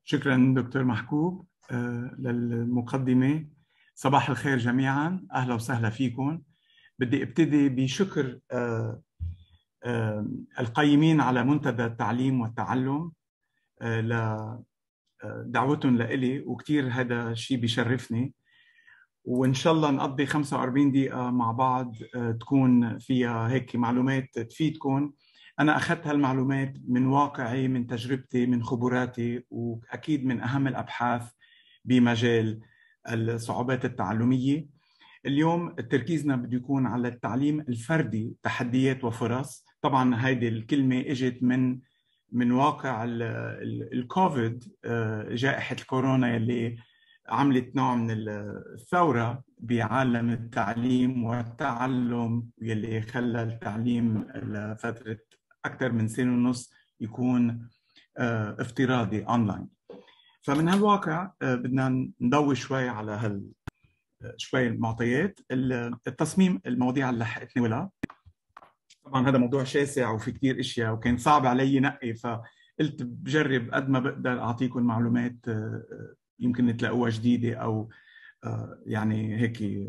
شكرا دكتور محكوب للمقدمة. صباح الخير جميعا، أهلا وسهلا فيكم. بدي ابتدي بشكر القيمين على منتدى التعليم والتعلم لدعوتهم لإلي، وكتير هذا الشيء بيشرفني. وإن شاء الله نقضي 45 دقيقة مع بعض تكون فيها هيك معلومات تفيدكم. أنا أخذت هالمعلومات من واقعي، من تجربتي، من خبراتي، وأكيد من أهم الأبحاث بمجال الصعوبات التعلمية. اليوم تركيزنا بده يكون على التعليم الفردي، تحديات وفرص. طبعا هيدي الكلمة اجت من واقع الكوفيد، جائحة الكورونا اللي عملت نوع من الثورة بعالم التعليم والتعلم، يلي خلى التعليم لفترة أكثر من سنة ونص يكون افتراضي أونلاين. فمن هالواقع بدنا نضوي شوي على شوي المعطيات. التصميم، المواضيع اللي لحقتني ولا طبعا هذا موضوع شاسع وفي كثير اشياء، وكان صعب علي نقي، فقلت بجرب قد ما بقدر اعطيكم معلومات يمكن تلاقوها جديده او يعني هيك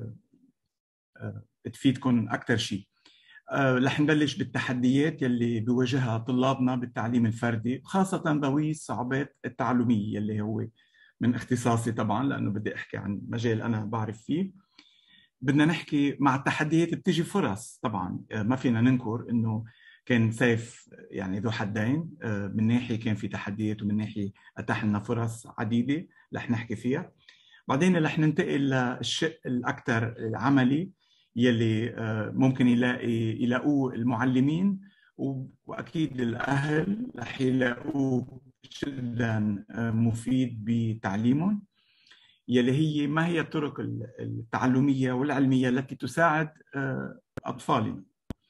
تفيدكم اكثر شيء. رح نبلش بالتحديات يلي بيواجهها طلابنا بالتعليم الفردي، خاصه ذوي الصعوبات التعلميه يلي هو من اختصاصي طبعا، لانه بدي احكي عن مجال انا بعرف فيه. بدنا نحكي مع التحديات بتيجي فرص. طبعا ما فينا ننكر انه كان سيف يعني ذو حدين، من ناحيه كان في تحديات ومن ناحيه اتاح لنا فرص عديده رح نحكي فيها. بعدين رح ننتقل للشق الاكثر عملي يلي ممكن يلاقوه المعلمين، واكيد الاهل رح يلاقوه جدا مفيد بتعليمهم، يلي هي ما هي الطرق التعلمية والعلمية التي تساعد أطفالنا.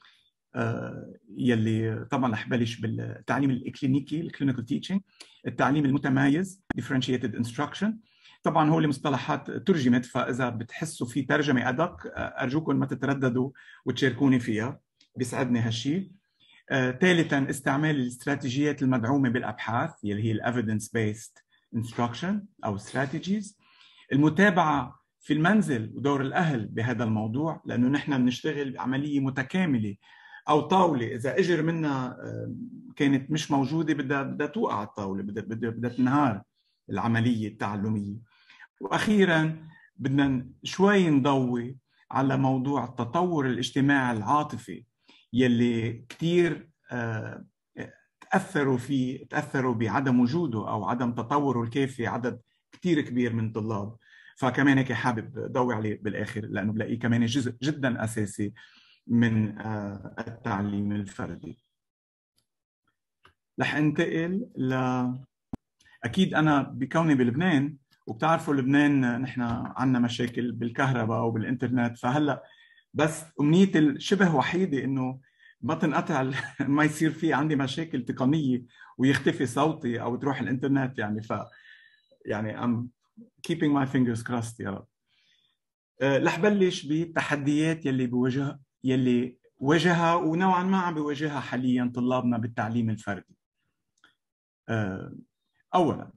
يلي طبعا رح بلش بالتعليم الإكلينيكي، الكلينيكال تيتشنج، التعليم المتمايز differentiated instruction. طبعا هو المصطلحات ترجمت، فإذا بتحسوا في ترجمة أدق أرجوكم ما تترددوا وتشاركوني فيها، بيسعدني هالشيء. ثالثا استعمال الاستراتيجيات المدعومة بالأبحاث يلي هي evidence based instruction أو strategies. المتابعة في المنزل ودور الأهل بهذا الموضوع، لأنه نحن بنشتغل عملية متكاملة، أو طاولة إذا إجر منا كانت مش موجودة بدها توقع الطاولة، بدها تنهار العملية التعلمية. وأخيراً بدنا شوي نضوي على موضوع التطور الاجتماعي العاطفي يلي كتير تأثروا بعدم وجوده أو عدم تطوره الكافي عدد كتير كبير من الطلاب. فكمان هيك حابب ضوي عليه بالاخر، لانه بلاقيه كمان جزء جدا اساسي من التعليم الفردي. رح انتقل اكيد انا بكوني بلبنان، وبتعرفوا لبنان نحن عندنا مشاكل بالكهرباء وبالانترنت، فهلا بس امنيتي الشبه وحيده انه ما تنقطع ما يصير في عندي مشاكل تقنيه ويختفي صوتي او تروح الانترنت، يعني يعني I'm keeping my fingers crossed يا رب. رح بلش بالتحديات يلي واجهها ونوعا ما عم بيواجهها حاليا طلابنا بالتعليم الفردي. اولا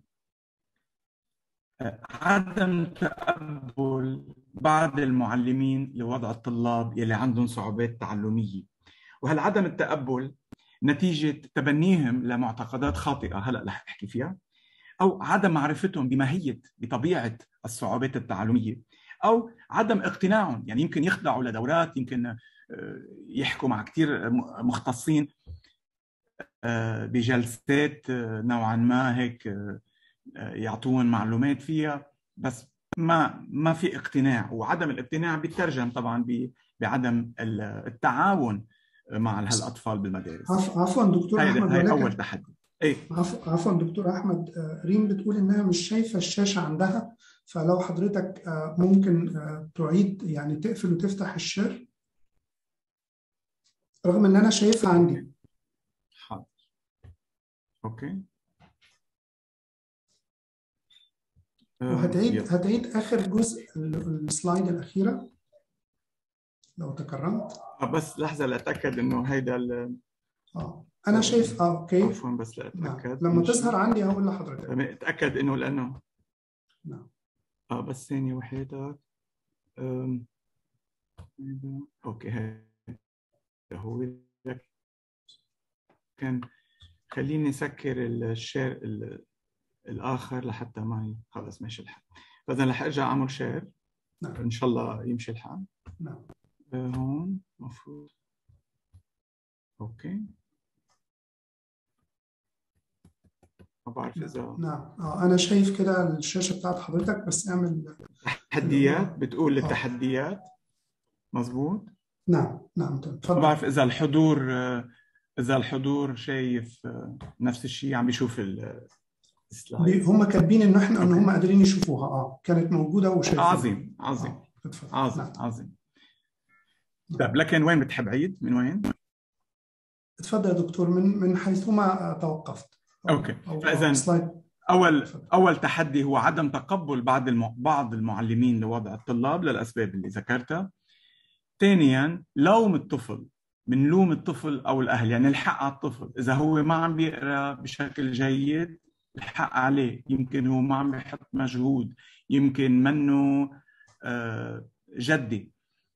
عدم تقبل بعض المعلمين لوضع الطلاب يلي عندهم صعوبات تعلميه، وهالعدم التقبل نتيجه تبنيهم لمعتقدات خاطئه هلا رح احكي فيها، أو عدم معرفتهم بطبيعة الصعوبات التعلمية، أو عدم اقتناعهم. يعني يمكن يخضعوا لدورات، يمكن يحكوا مع كتير مختصين بجلسات نوعا ما هيك يعطون معلومات فيها، بس ما في اقتناع. وعدم الاقتناع بيترجم طبعا بعدم التعاون مع هالأطفال بالمدارس. عفوا دكتور أحمد، هاي أول تحدي. ايه عفوا دكتور احمد، ريم بتقول انها مش شايفه الشاشه عندها، فلو حضرتك ممكن تعيد يعني تقفل وتفتح الشير رغم ان انا شايفها عندي. حاضر. اوكي. هتعيد اخر جزء السلايد الاخيره لو تكرمت. بس لحظه لاتاكد انه هيدا انا شايف اوكي. عفوا بس نعم، لأتأكد لما من شيء. تظهر عندي هقول لحضرتك. اتأكد إنه لأنه نعم. بس ثانية وحيدة. أم، أوكي هذا هو. لكن خليني سكر الشير الآخر لحتى ما خلص ماشي الحال. فإذا رح أرجع أعمل شير. نعم. إن شاء الله يمشي الحال. نعم. هون مفروض. أوكي. ما بعرف إذا نعم. انا شايف كده الشاشه بتاعت حضرتك، بس اعمل اللي تحديات هو بتقول التحديات. مظبوط. نعم. نعم. ما اتفضل. بعرف إذا الحضور شايف نفس الشيء، عم بيشوف السلايدز. هم كاتبين ان أوكي. هم قادرين يشوفوها، كانت موجوده وشايفينها. عظيم عظيم. اتفضل. عظيم نعم. عظيم. طيب لكن وين بتحب عيد؟ من وين؟ اتفضل يا دكتور، من حيثما توقفت. اوكي. فاذا سلايد. اول تحدي هو عدم تقبل بعض المعلمين لوضع الطلاب للاسباب اللي ذكرتها. ثانيا لوم الطفل، بنلوم الطفل او الاهل، يعني الحق على الطفل اذا هو ما عم بيقرا بشكل جيد. الحق عليه، يمكن هو ما عم بيحط مجهود، يمكن منه جدي،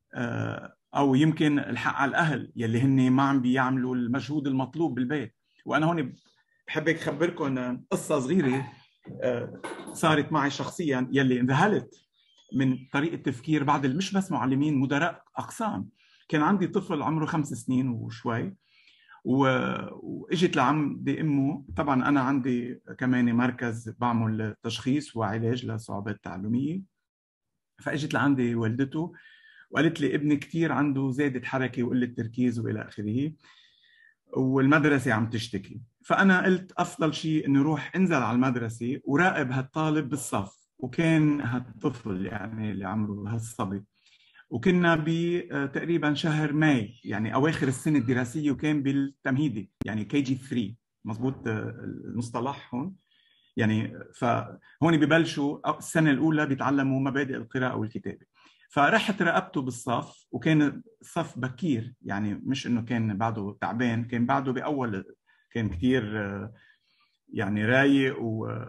او يمكن الحق على الاهل يلي هن ما عم بيعملوا المجهود المطلوب بالبيت. وانا هون بحب اخبركم قصه صغيره صارت معي شخصيا، يلي انذهلت من طريقه تفكير بعض مش بس معلمين، مدراء اقسام. كان عندي طفل عمره 5 سنين وشوي، واجت لعندي امه. طبعا انا عندي كمان مركز بعمل تشخيص وعلاج لصعوبات تعلميه. فاجت لعندي والدته وقالت لي ابني كثير عنده زيادة حركة وقلة تركيز وإلى آخره، والمدرسة عم تشتكي. فأنا قلت أفضل شيء إنه روح انزل على المدرسة وراقب هالطالب بالصف. وكان هالطفل يعني اللي عمره هالصبي، وكنا بتقريبا شهر ماي، يعني أواخر السنة الدراسية، وكان بالتمهيدي يعني كي جي 3. مزبوط المصطلح هون. يعني فهون ببلشوا السنة الأولى بيتعلموا مبادئ القراءة والكتابة. فرحت راقبته بالصف، وكان الصف بكير، يعني مش انه كان بعده تعبان، كان بعده باول، كان كثير يعني رايق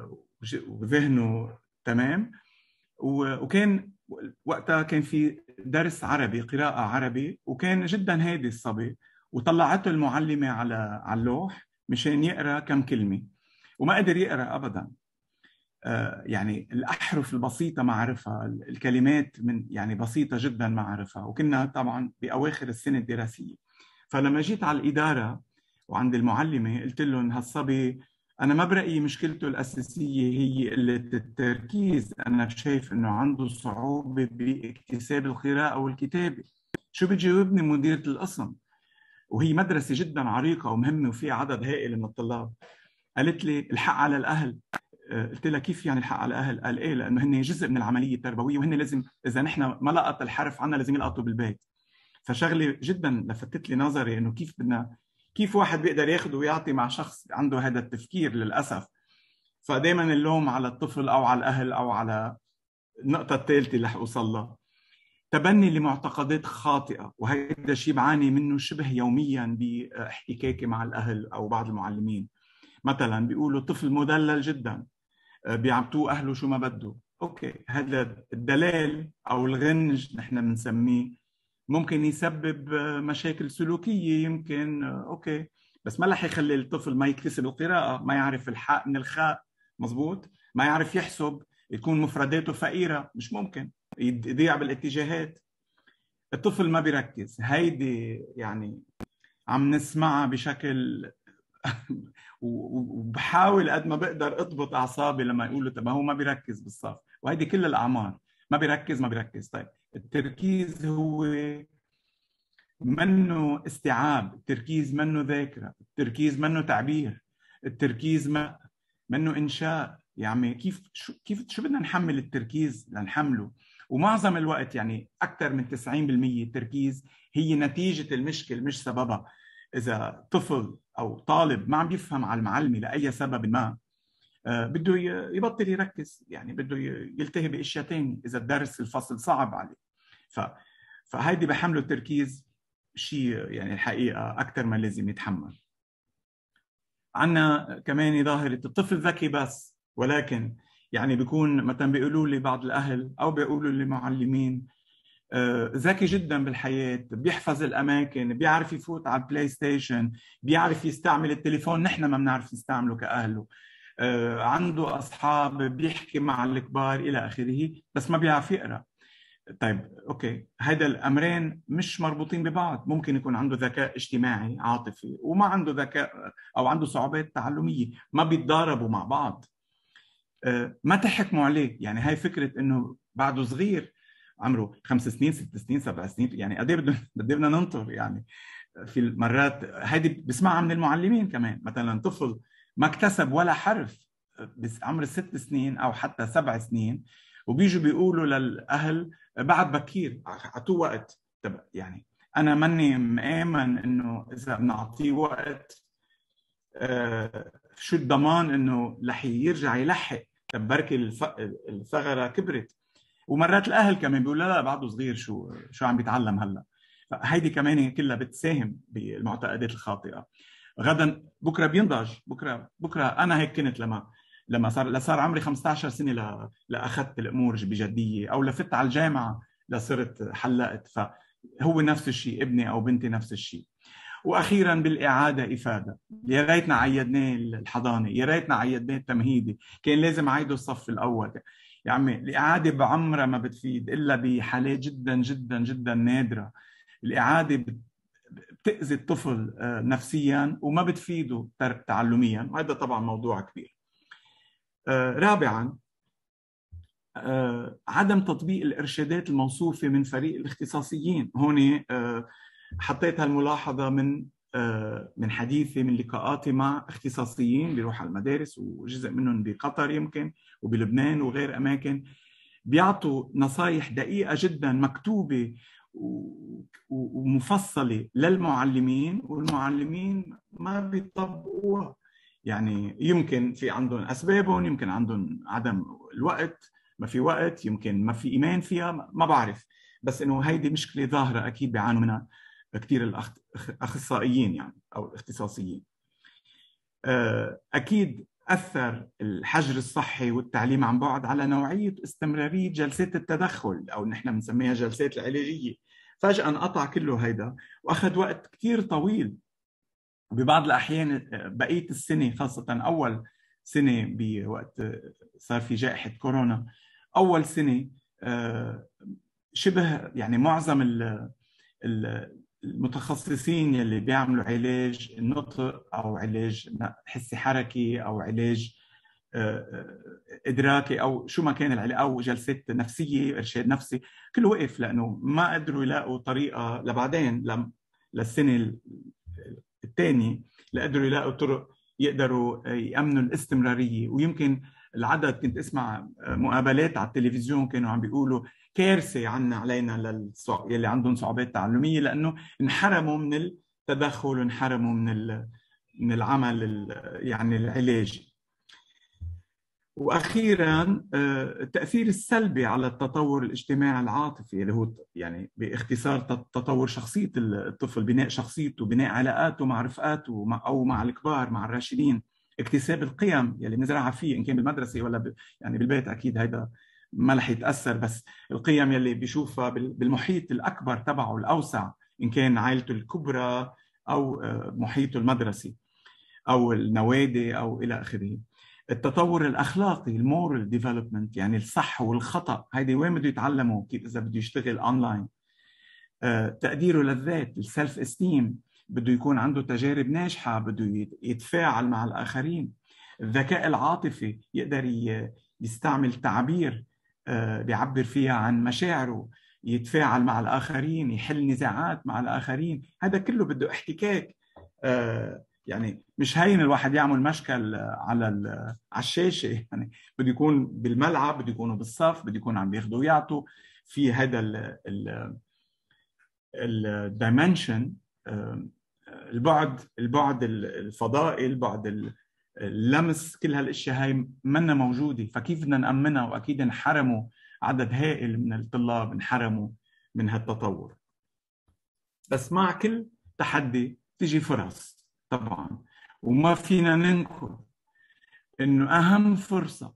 وذهنه تمام. وكان وقتها كان في درس عربي، قراءة عربي، وكان جدا هادي الصبي. وطلعته المعلمة على اللوح مشان يقرأ كم كلمة، وما قدر يقرأ أبدا. يعني الأحرف البسيطة ما عرفها، الكلمات من يعني بسيطة جدا ما عرفها، وكنا طبعا بأواخر السنة الدراسية. فلما جيت على الإدارة وعند المعلمة قلت لهم هالصبي أنا ما برأيي مشكلته الأساسية هي قلة التركيز، أنا شايف إنه عنده صعوبة باكتساب القراءة والكتابة. شو بتجاوبني مديرة القسم، وهي مدرسة جدا عريقة ومهمة وفيها عدد هائل من الطلاب؟ قالت لي الحق على الأهل. قلت لها كيف يعني الحق على الاهل؟ قال ايه، لانه هن جزء من العمليه التربويه، وهن لازم اذا نحن ما لقط الحرف عنا لازم يلقطوا بالبيت. فشغله جدا لفتت لي نظري انه كيف واحد بيقدر ياخذ ويعطي مع شخص عنده هذا التفكير للاسف. فدائما اللوم على الطفل او على الاهل او على النقطه الثالثه اللي رح اوصل لها، تبني لمعتقدات خاطئه. وهذا الشيء بعاني منه شبه يوميا باحتكاكي مع الاهل او بعض المعلمين. مثلا بيقولوا طفل مدلل جدا، بيعطوه اهله شو ما بده. اوكي، هذا الدلال او الغنج نحن بنسميه ممكن يسبب مشاكل سلوكيه، يمكن اوكي، بس ما رح يخلي الطفل ما يكتسب القراءه، ما يعرف الحاء من الخاء. مزبوط. ما يعرف يحسب، يكون مفرداته فقيره، مش ممكن يضيع بالاتجاهات. الطفل ما بيركز، هيدي يعني عم نسمعها بشكل وبحاول قد ما بقدر اضبط اعصابي لما يقولوا طب هو ما بيركز بالصف، وهيدي كل الاعمار ما بيركز. طيب التركيز هو منه استيعاب، التركيز منه ذاكره، التركيز منه تعبير، التركيز منه انشاء. يعني شو بدنا نحمل التركيز لنحمله؟ ومعظم الوقت يعني اكثر من 90% التركيز هي نتيجه المشكل مش سببها. اذا طفل او طالب ما عم بيفهم على المعلمه لاي سبب ما، بده يبطل يركز، يعني بده يلتهي باشياء ثانيه اذا الدرس الفصل صعب عليه. ف فهيدي بحمله التركيز شيء يعني الحقيقه اكثر ما لازم يتحمل. عندنا كمان ظاهرة الطفل ذكي بس، ولكن يعني بيكون مثلا بيقولوا لي بعض الأهل أو بيقولوا لي معلمين ذكي جدا بالحياة، بيحفظ الأماكن، بيعرف يفوت على البلاي ستيشن، بيعرف يستعمل التليفون، نحن ما بنعرف نستعمله كأهله، عنده أصحاب، بيحكي مع الكبار إلى آخره، بس ما بيعرف يقرأ. طيب أوكي، هذا الأمرين مش مربوطين ببعض. ممكن يكون عنده ذكاء اجتماعي عاطفي وما عنده ذكاء أو عنده صعوبات تعلمية، ما بيتضاربوا مع بعض. ما تحكموا عليه. يعني هاي فكرة إنه بعده صغير، عمره 5 سنين 6 سنين 7 سنين، يعني قد إيه بدنا ننطر يعني. في المرات هيدي بسمعها من المعلمين كمان، مثلا طفل ما اكتسب ولا حرف بس عمر 6 سنين او حتى 7 سنين، وبيجوا بيقولوا للاهل بعد بكير، اعطوه وقت. طب يعني انا ماني مآمن انه اذا بنعطيه وقت شو الضمان انه رح يرجع يلحق. طب بركي الثغره كبرت. ومرات الاهل كمان بيقولوا لا بعده صغير، شو عم بيتعلم هلا. هيدي كمان كلها بتساهم بالمعتقدات الخاطئه. غدا بكره بينضج، بكره انا هيك كنت لما صار عمري 15 سنه لاخذت الامور بجديه، او لفت على الجامعه لصرت حلقت. فهو نفس الشيء، ابني او بنتي نفس الشيء. واخيرا بالاعاده افاده. يا ريتنا عيدناه الحضانه، يا ريتنا عيدناه التمهيدي، كان لازم عيده الصف الاول. يا عمي الاعاده بعمرها ما بتفيد الا بحالات جدا جدا جدا نادره. الاعاده بتاذي الطفل نفسيا وما بتفيده تعلميا، وهذا طبعا موضوع كبير. رابعا عدم تطبيق الارشادات الموصوفه من فريق الاختصاصيين. هون حطيت هالملاحظه من حديثي، من لقاءاتي مع اختصاصيين بيروحوا على المدارس، وجزء منهم بقطر يمكن وبلبنان وغير اماكن، بيعطوا نصايح دقيقه جدا مكتوبه ومفصله للمعلمين، والمعلمين ما بيطبقوها. يعني يمكن في عندهم اسبابهم، يمكن عندهم عدم الوقت، ما في وقت، يمكن ما في ايمان فيها، ما بعرف. بس انه هيدي مشكله ظاهره اكيد بيعانوا منها كثير الاخصائيين يعني او الاختصاصيين. اكيد اثر الحجر الصحي والتعليم عن بعد على نوعيه استمراريه جلسات التدخل، او نحن بنسميها جلسات العلاجيه. فجاه انقطع كله هيدا، واخذ وقت كثير طويل. ببعض الاحيان بقيه السنه، خاصه اول سنه بوقت صار في جائحه كورونا، اول سنه شبه يعني معظم المتخصصين يلي بيعملوا علاج النطق او علاج حسي حركي او علاج ادراكي او شو ما كان العلاج، او جلسات نفسيه ارشاد نفسي، كله وقف لانه ما قدروا يلاقوا طريقه لبعدين للسنه الثانيه، لقدروا يلاقوا طرق يقدروا يامنوا الاستمراريه. ويمكن العدد، كنت اسمع مقابلات على التلفزيون كانوا عم بيقولوا كارثه علينا يلي عندهم صعوبات تعلميه، لانه انحرموا من التدخل وانحرموا من العمل يعني العلاجي. واخيرا التاثير السلبي على التطور الاجتماعي العاطفي، اللي هو يعني باختصار تطور شخصيه الطفل، بناء شخصيته، بناء علاقاته مع رفقاته او مع الكبار، مع الراشدين، اكتساب القيم يلي بنزرعها فيه ان كان بالمدرسه ولا يعني بالبيت. اكيد هيدا ما رح يتاثر، بس القيم يلي بيشوفها بالمحيط الاكبر تبعه الاوسع، ان كان عائلته الكبرى او محيطه المدرسي او النوادي او الى اخره. التطور الاخلاقي، المورال ديفلوبمنت، يعني الصح والخطا، هيدي وين بده يتعلموا؟ كيف اذا بده يشتغل اونلاين. تقديره للذات، السلف استيم، بده يكون عنده تجارب ناجحه، بده يتفاعل مع الاخرين. الذكاء العاطفي، يقدر يستعمل تعبير بيعبر فيها عن مشاعره، يتفاعل مع الاخرين، يحل نزاعات مع الاخرين. هذا كله بده احتكاك. يعني مش هين الواحد يعمل مشكل على الشاشه، يعني بده يكون بالملعب، بده يكونوا بالصف، بده يكون عم بياخذوا ويعطوا في هذا الدايمنشن، البعد الفضائي، البعد اللمس، كل هالاشياء هاي منا موجوده. فكيف بدنا نامنها؟ واكيد انحرموا عدد هائل من الطلاب، انحرموا من هالتطور. بس مع كل تحدي تيجي فرص طبعا، وما فينا ننكر إنه أهم فرصة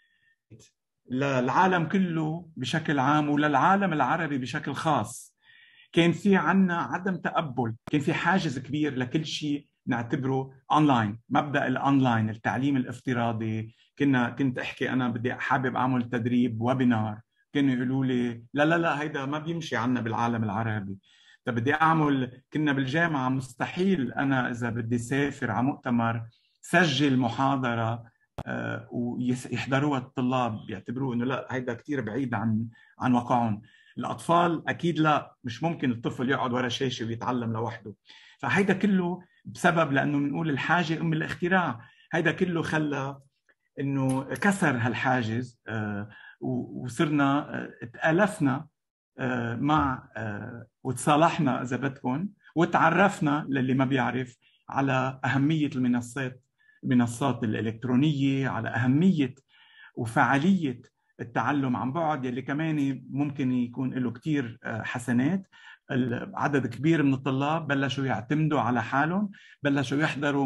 للعالم كله بشكل عام وللعالم العربي بشكل خاص كان في عنا عدم تقبل، كان في حاجز كبير لكل شيء نعتبره اونلاين، مبدأ الاونلاين، التعليم الافتراضي. كنت احكي انا بدي حابب اعمل تدريب ويبينار، كانوا يقولوا لي لا لا لا هيدا ما بيمشي عنا بالعالم العربي. طب بدي اعمل، كنا بالجامعه مستحيل انا اذا بدي سافر على مؤتمر سجل محاضره ويحضروها الطلاب بيعتبروه انه لا هيدا كثير بعيد عن واقعهم. الاطفال اكيد لا، مش ممكن الطفل يقعد ورا شاشه ويتعلم لوحده. فهيدا كله بسبب لانه بنقول الحاجه ام الاختراع. هيدا كله خلى انه كسر هالحاجز وصرنا تالفنا مع وتصالحنا اذا بدكم وتعرفنا للي ما بيعرف على اهميه المنصات الالكترونيه، على اهميه وفعاليه التعلم عن بعد يلي كمان ممكن يكون له كتير حسنات. عدد كبير من الطلاب بلشوا يعتمدوا على حالهم، بلشوا يحضروا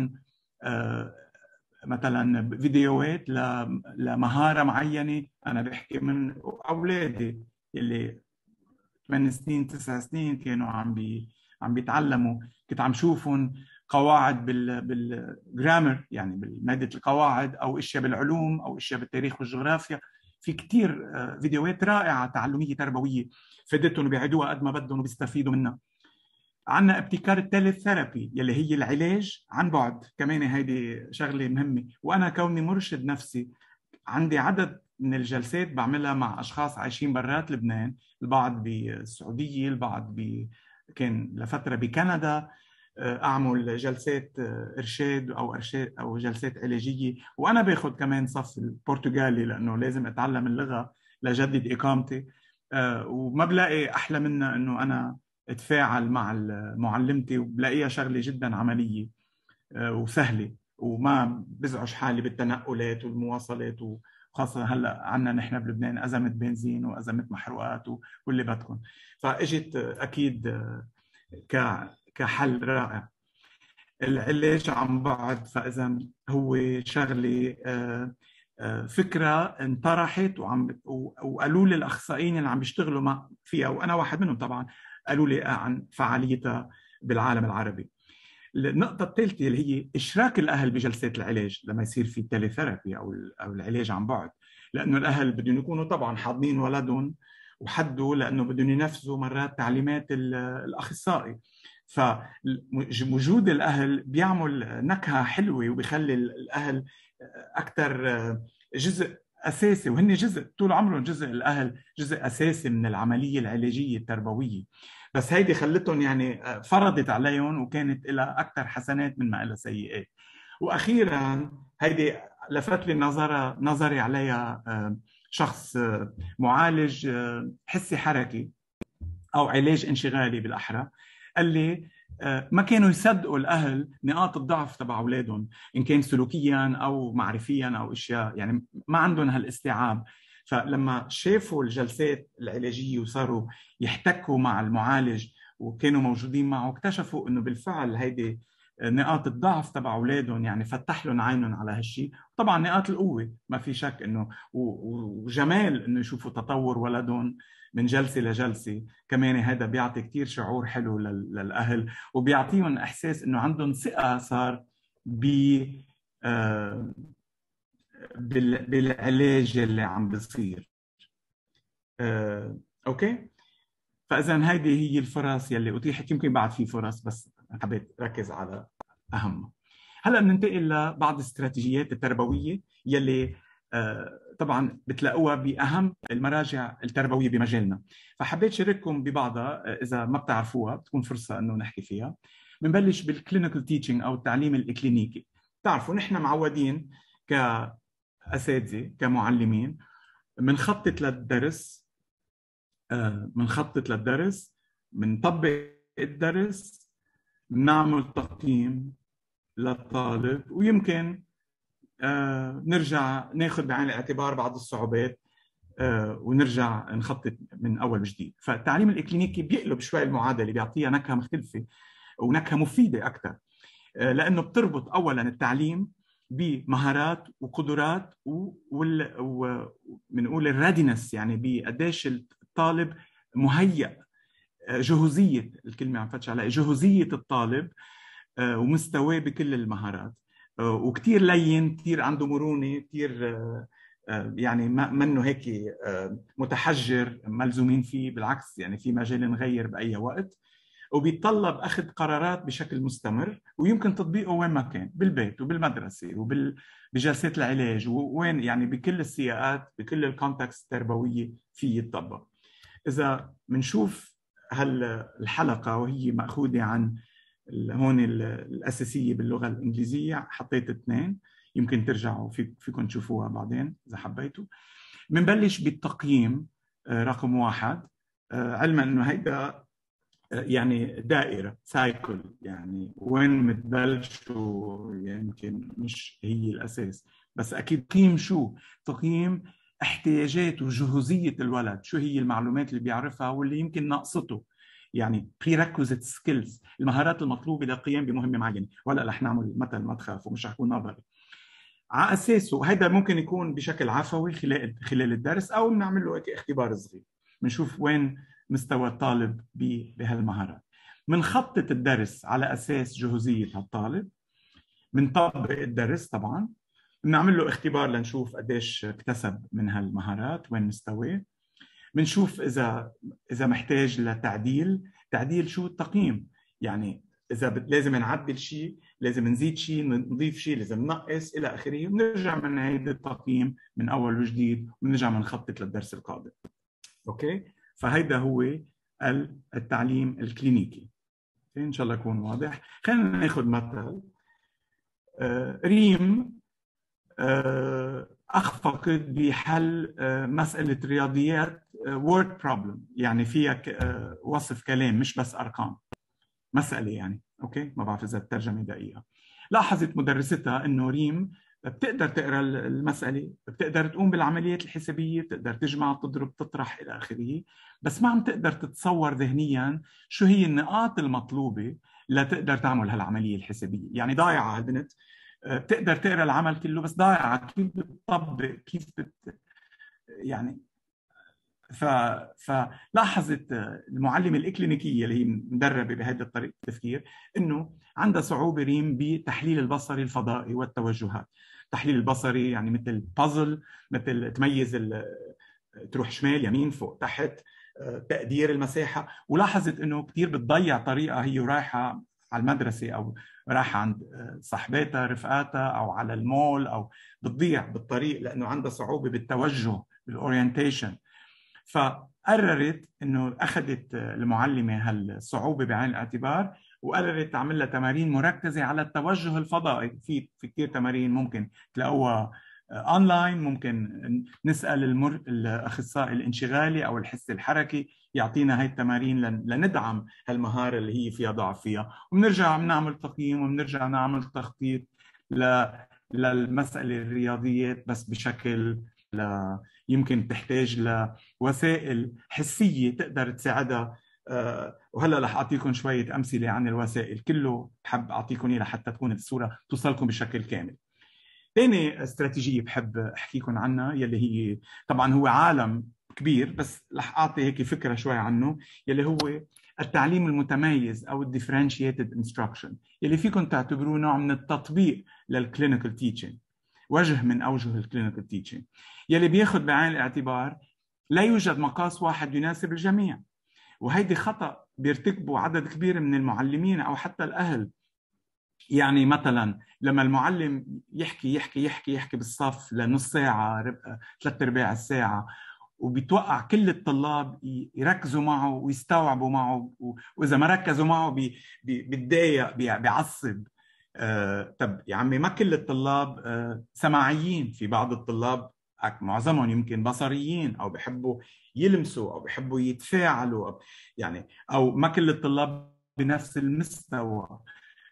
مثلا فيديوهات لمهارة معينة. أنا بحكي من أولادي اللي 8 سنين 9 سنين كانوا عم بيتعلموا، كنت عم شوفهم قواعد بالجرامر، يعني بمادة القواعد، أو أشياء بالعلوم أو أشياء بالتاريخ والجغرافيا. في كتير فيديوهات رائعة تعلمية تربوية فادتهم وبيعيدوها قد ما بدهم وبيستفيدوا منها. عندنا ابتكار التليثيرابي يلي هي العلاج عن بعد، كمان هيدي شغلة مهمة. وأنا كوني مرشد نفسي عندي عدد من الجلسات بعملها مع أشخاص عايشين برات لبنان، البعض بالسعودية، البعض كان لفترة بكندا. أعمل جلسات إرشاد أو جلسات علاجية، وأنا باخذ كمان صف البرتغالي لأنه لازم أتعلم اللغة لجدد إقامتي. وما بلاقي أحلى منها أنه أنا أتفاعل مع معلمتي، وبلاقيها شغلة جدا عملية وسهلة، وما بزعج حالي بالتنقلات والمواصلات. وخاصة هلا عنا نحن بلبنان أزمة بنزين وأزمة محروقات واللي بدكم. فاجت أكيد كحل رائع العلاج عن بعد. فإذا هو شغلة فكرة انطرحت وقالوا لي الأخصائيين اللي عم بيشتغلوا فيها، وأنا واحد منهم طبعا، قالوا لي عن فعاليتها بالعالم العربي. النقطة الثالثة اللي هي إشراك الأهل بجلسات العلاج لما يصير في التليثيرابي أو العلاج عن بعد، لأنه الأهل بدهم يكونوا طبعا حاضنين ولدهم وحدوا، لأنه بدهم ينفذوا مرات تعليمات الأخصائي. فوجود الأهل بيعمل نكهة حلوة وبيخلي الأهل أكثر جزء أساسي، وهن جزء طول عمرهم، الأهل جزء أساسي من العملية العلاجية التربوية. بس هيدي خلتهم يعني فرضت عليهم وكانت لها أكثر حسنات من ما لها سيئات. وأخيرا هيدي لفت لي نظري عليها شخص معالج حسي حركي أو علاج انشغالي بالأحرى، قال لي ما كانوا يصدقوا الأهل نقاط الضعف تبع أولادهم، إن كان سلوكيا أو معرفيا أو إشياء، يعني ما عندهم هالاستيعاب. فلما شافوا الجلسات العلاجية وصاروا يحتكوا مع المعالج وكانوا موجودين معه، اكتشفوا انه بالفعل هيدي نقاط الضعف تبع اولادهم، يعني فتح لهم عينهم على هالشيء. طبعا نقاط القوه ما في شك انه، وجمال انه يشوفوا تطور ولدهم من جلسه لجلسه. كمان هذا بيعطي كثير شعور حلو للاهل، وبيعطيهم احساس انه عندهم ثقه صار بالعلاج اللي عم بيصير. اوكي، فاذا هيدي هي الفرص يلي اتيحت. يمكن بعد في فرص بس حبيت ركز على اهمها. هلا بننتقل لبعض الاستراتيجيات التربويه يلي طبعا بتلاقوها باهم المراجع التربويه بمجالنا، فحبيت شارككم ببعضها. اذا ما بتعرفوها بتكون فرصه انه نحكي فيها. بنبلش بالكلينيكال تيتشنج او التعليم الاكلينيكي. بتعرفوا نحن معودين كاساتذه كمعلمين بنخطط للدرس، بنطبق الدرس، بنعمل تقييم للطالب، ويمكن نرجع ناخذ بعين الاعتبار بعض الصعوبات ونرجع نخطط من اول وجديد. فالتعليم الاكلينيكي بيقلب شوي المعادله، بيعطيها نكهه مختلفه ونكهه مفيده اكثر. لانه بتربط اولا التعليم بمهارات وقدرات وبنقول الريدينس، يعني بقديش الطالب مهيأ، جهوزيه الكلمه عم فتش عليها، جهوزيه الطالب ومستواه بكل المهارات. وكتير لين، كتير عنده مرونه، كتير يعني منه هيك متحجر ملزومين فيه، بالعكس يعني في مجال نغير باي وقت، وبيتطلب اخذ قرارات بشكل مستمر، ويمكن تطبيقه وين ما كان، بالبيت وبالمدرسه وبجلسات العلاج، وين يعني بكل السياقات، بكل الكونتكست التربويه في يتطبق. اذا بنشوف هالحلقه وهي ماخوذه عن هون الاساسيه باللغه الانجليزيه، حطيت 2 يمكن ترجعوا فيكم تشوفوها بعدين اذا حبيتوا. بنبلش بالتقييم رقم 1، علما انه هيدا يعني دائرة سايكل، يعني وين بتبلشوا يمكن مش هي الأساس، بس أكيد تقييم شو؟ تقييم احتياجات وجهوزية الولد، شو هي المعلومات اللي بيعرفها واللي يمكن ناقصته، يعني prerequisite skills، المهارات المطلوبة للقيام بمهمة معينة. ولا رح نعمل مثل ما تخافوا مش رح يكون نظري. على أساسه هذا ممكن يكون بشكل عفوي خلال الدرس، أو بنعمل له اختبار صغير بنشوف وين مستوى الطالب بهالمهارات. منخطط الدرس على أساس جهوزية هالطالب، منطبق الدرس طبعا، بنعمل له اختبار لنشوف قديش اكتسب من هالمهارات، وين مستواه. بنشوف إذا محتاج لتعديل، تعديل شو؟ التقييم، يعني إذا لازم نعدل شيء، لازم نزيد شيء، نضيف شيء، لازم ننقص إلى آخره، بنرجع بنعيد التقييم من أول وجديد، ونرجع بنخطط للدرس القادم. أوكي؟ فهيدا هو التعليم الكلينيكي. إن شاء الله يكون واضح. خلينا ناخذ مثل. ريم أخفقت بحل مسألة رياضيات word problem، يعني فيها وصف كلام مش بس أرقام، مسألة يعني. أوكي، ما بعرف إذا الترجمة دقيقة. لاحظت مدرستها إنه ريم بتقدر تقرأ المسألة، بتقدر تقوم بالعمليات الحسابية، بتقدر تجمع، تضرب، تطرح إلى آخره، بس ما عم تقدر تتصور ذهنيا شو هي النقاط المطلوبة لتقدر تعمل هالعملية الحسابية. يعني ضايعة هالبنت، بتقدر تقرا العمل كله بس ضايعه كيف بتطبق، كيف يعني. فلاحظت المعلمه الاكلينيكيه اللي هي مدربه بهذه الطريقه التفكير انه عندها صعوبه ريم بتحليل البصري الفضائي والتوجهات. التحليل البصري يعني مثل بازل، مثل تميز تروح شمال يمين فوق تحت، تقدير المساحه. ولاحظت انه كثير بتضيع طريقه هي ورايحه على المدرسه، او رايحه عند صاحباتها رفقاتها، او على المول، او بتضيع بالطريق لانه عندها صعوبه بالتوجه، بالاورينتيشن. فقررت انه اخذت المعلمه هالصعوبه بعين الاعتبار، وقررت تعمل لها تمارين مركزه على التوجه الفضائي. في كثير تمارين ممكن تلاقوها اونلاين، ممكن نسال الاخصائي الانشغالي او الحس الحركي يعطينا هاي التمارين لندعم هالمهاره اللي هي فيها ضعف فيها، وبنرجع بنعمل تقييم، وبنرجع نعمل تخطيط للمساله الرياضيات، بس بشكل يمكن تحتاج لوسائل حسيه تقدر تساعدها. وهلا رح اعطيكم شويه امثله عن الوسائل، كله بحب اعطيكم اياها لحتى تكون الصوره توصلكم بشكل كامل. ثاني استراتيجيه بحب احكيكم عنها، يلي هي طبعا هو عالم كبير، بس رح اعطي هيك فكره شوي عنه، يلي هو التعليم المتميز او الديفرنشيتد انستراكشن، يلي فيكم تعتبروه نوع من التطبيق للكلينيكال تيتشنج، وجه من اوجه الكلينيكال تيتشنج، يلي بياخذ بعين الاعتبار لا يوجد مقاس واحد يناسب الجميع. وهيدي خطأ بيرتكبوا عدد كبير من المعلمين او حتى الاهل. يعني مثلا لما المعلم يحكي يحكي يحكي يحكي بالصف لنص ساعة، 3/4 الساعة، وبيتوقع كل الطلاب يركزوا معه ويستوعبوا معه، وإذا ما ركزوا معه بيتضايق، بيعصب. طب يا عمي، ما كل الطلاب سماعيين، في بعض الطلاب معظمهم يمكن بصريين، أو بيحبوا يلمسوا، أو بيحبوا يتفاعلوا، أو ما كل الطلاب بنفس المستوى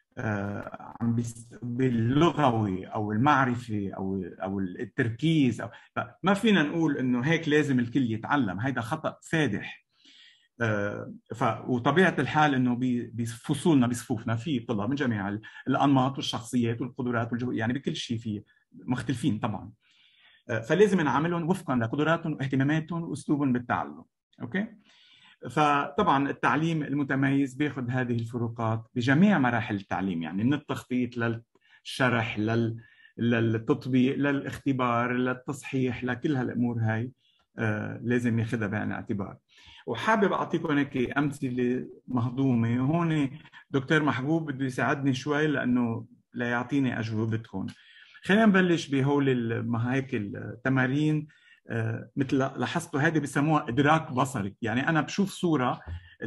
باللغوي او المعرفي او التركيز، ما فينا نقول انه هيك لازم الكل يتعلم. هيدا خطأ فادح. وطبيعة الحال أنه بفصولنا بصفوفنا في طلاب من جميع الأنماط والشخصيات والقدرات يعني بكل شيء في مختلفين طبعا. فلازم نعاملهم وفقا لقدراتهم واهتماماتهم وأسلوبهم بالتعلم. أوكي؟ فطبعا التعليم المتميز بياخذ هذه الفروقات بجميع مراحل التعليم، يعني من التخطيط للشرح للتطبيق للاختبار للتصحيح لكل هالامور هاي لازم ياخذها بعين الاعتبار. وحابب اعطيكم هيك امثله مهضومه هون. دكتور محبوب بده يساعدني شوي لانه لا يعطيني اجوبتكم. خلينا نبلش بهول هيك التمارين. مثل لاحظتوا هذه بسموها ادراك بصري، يعني انا بشوف صوره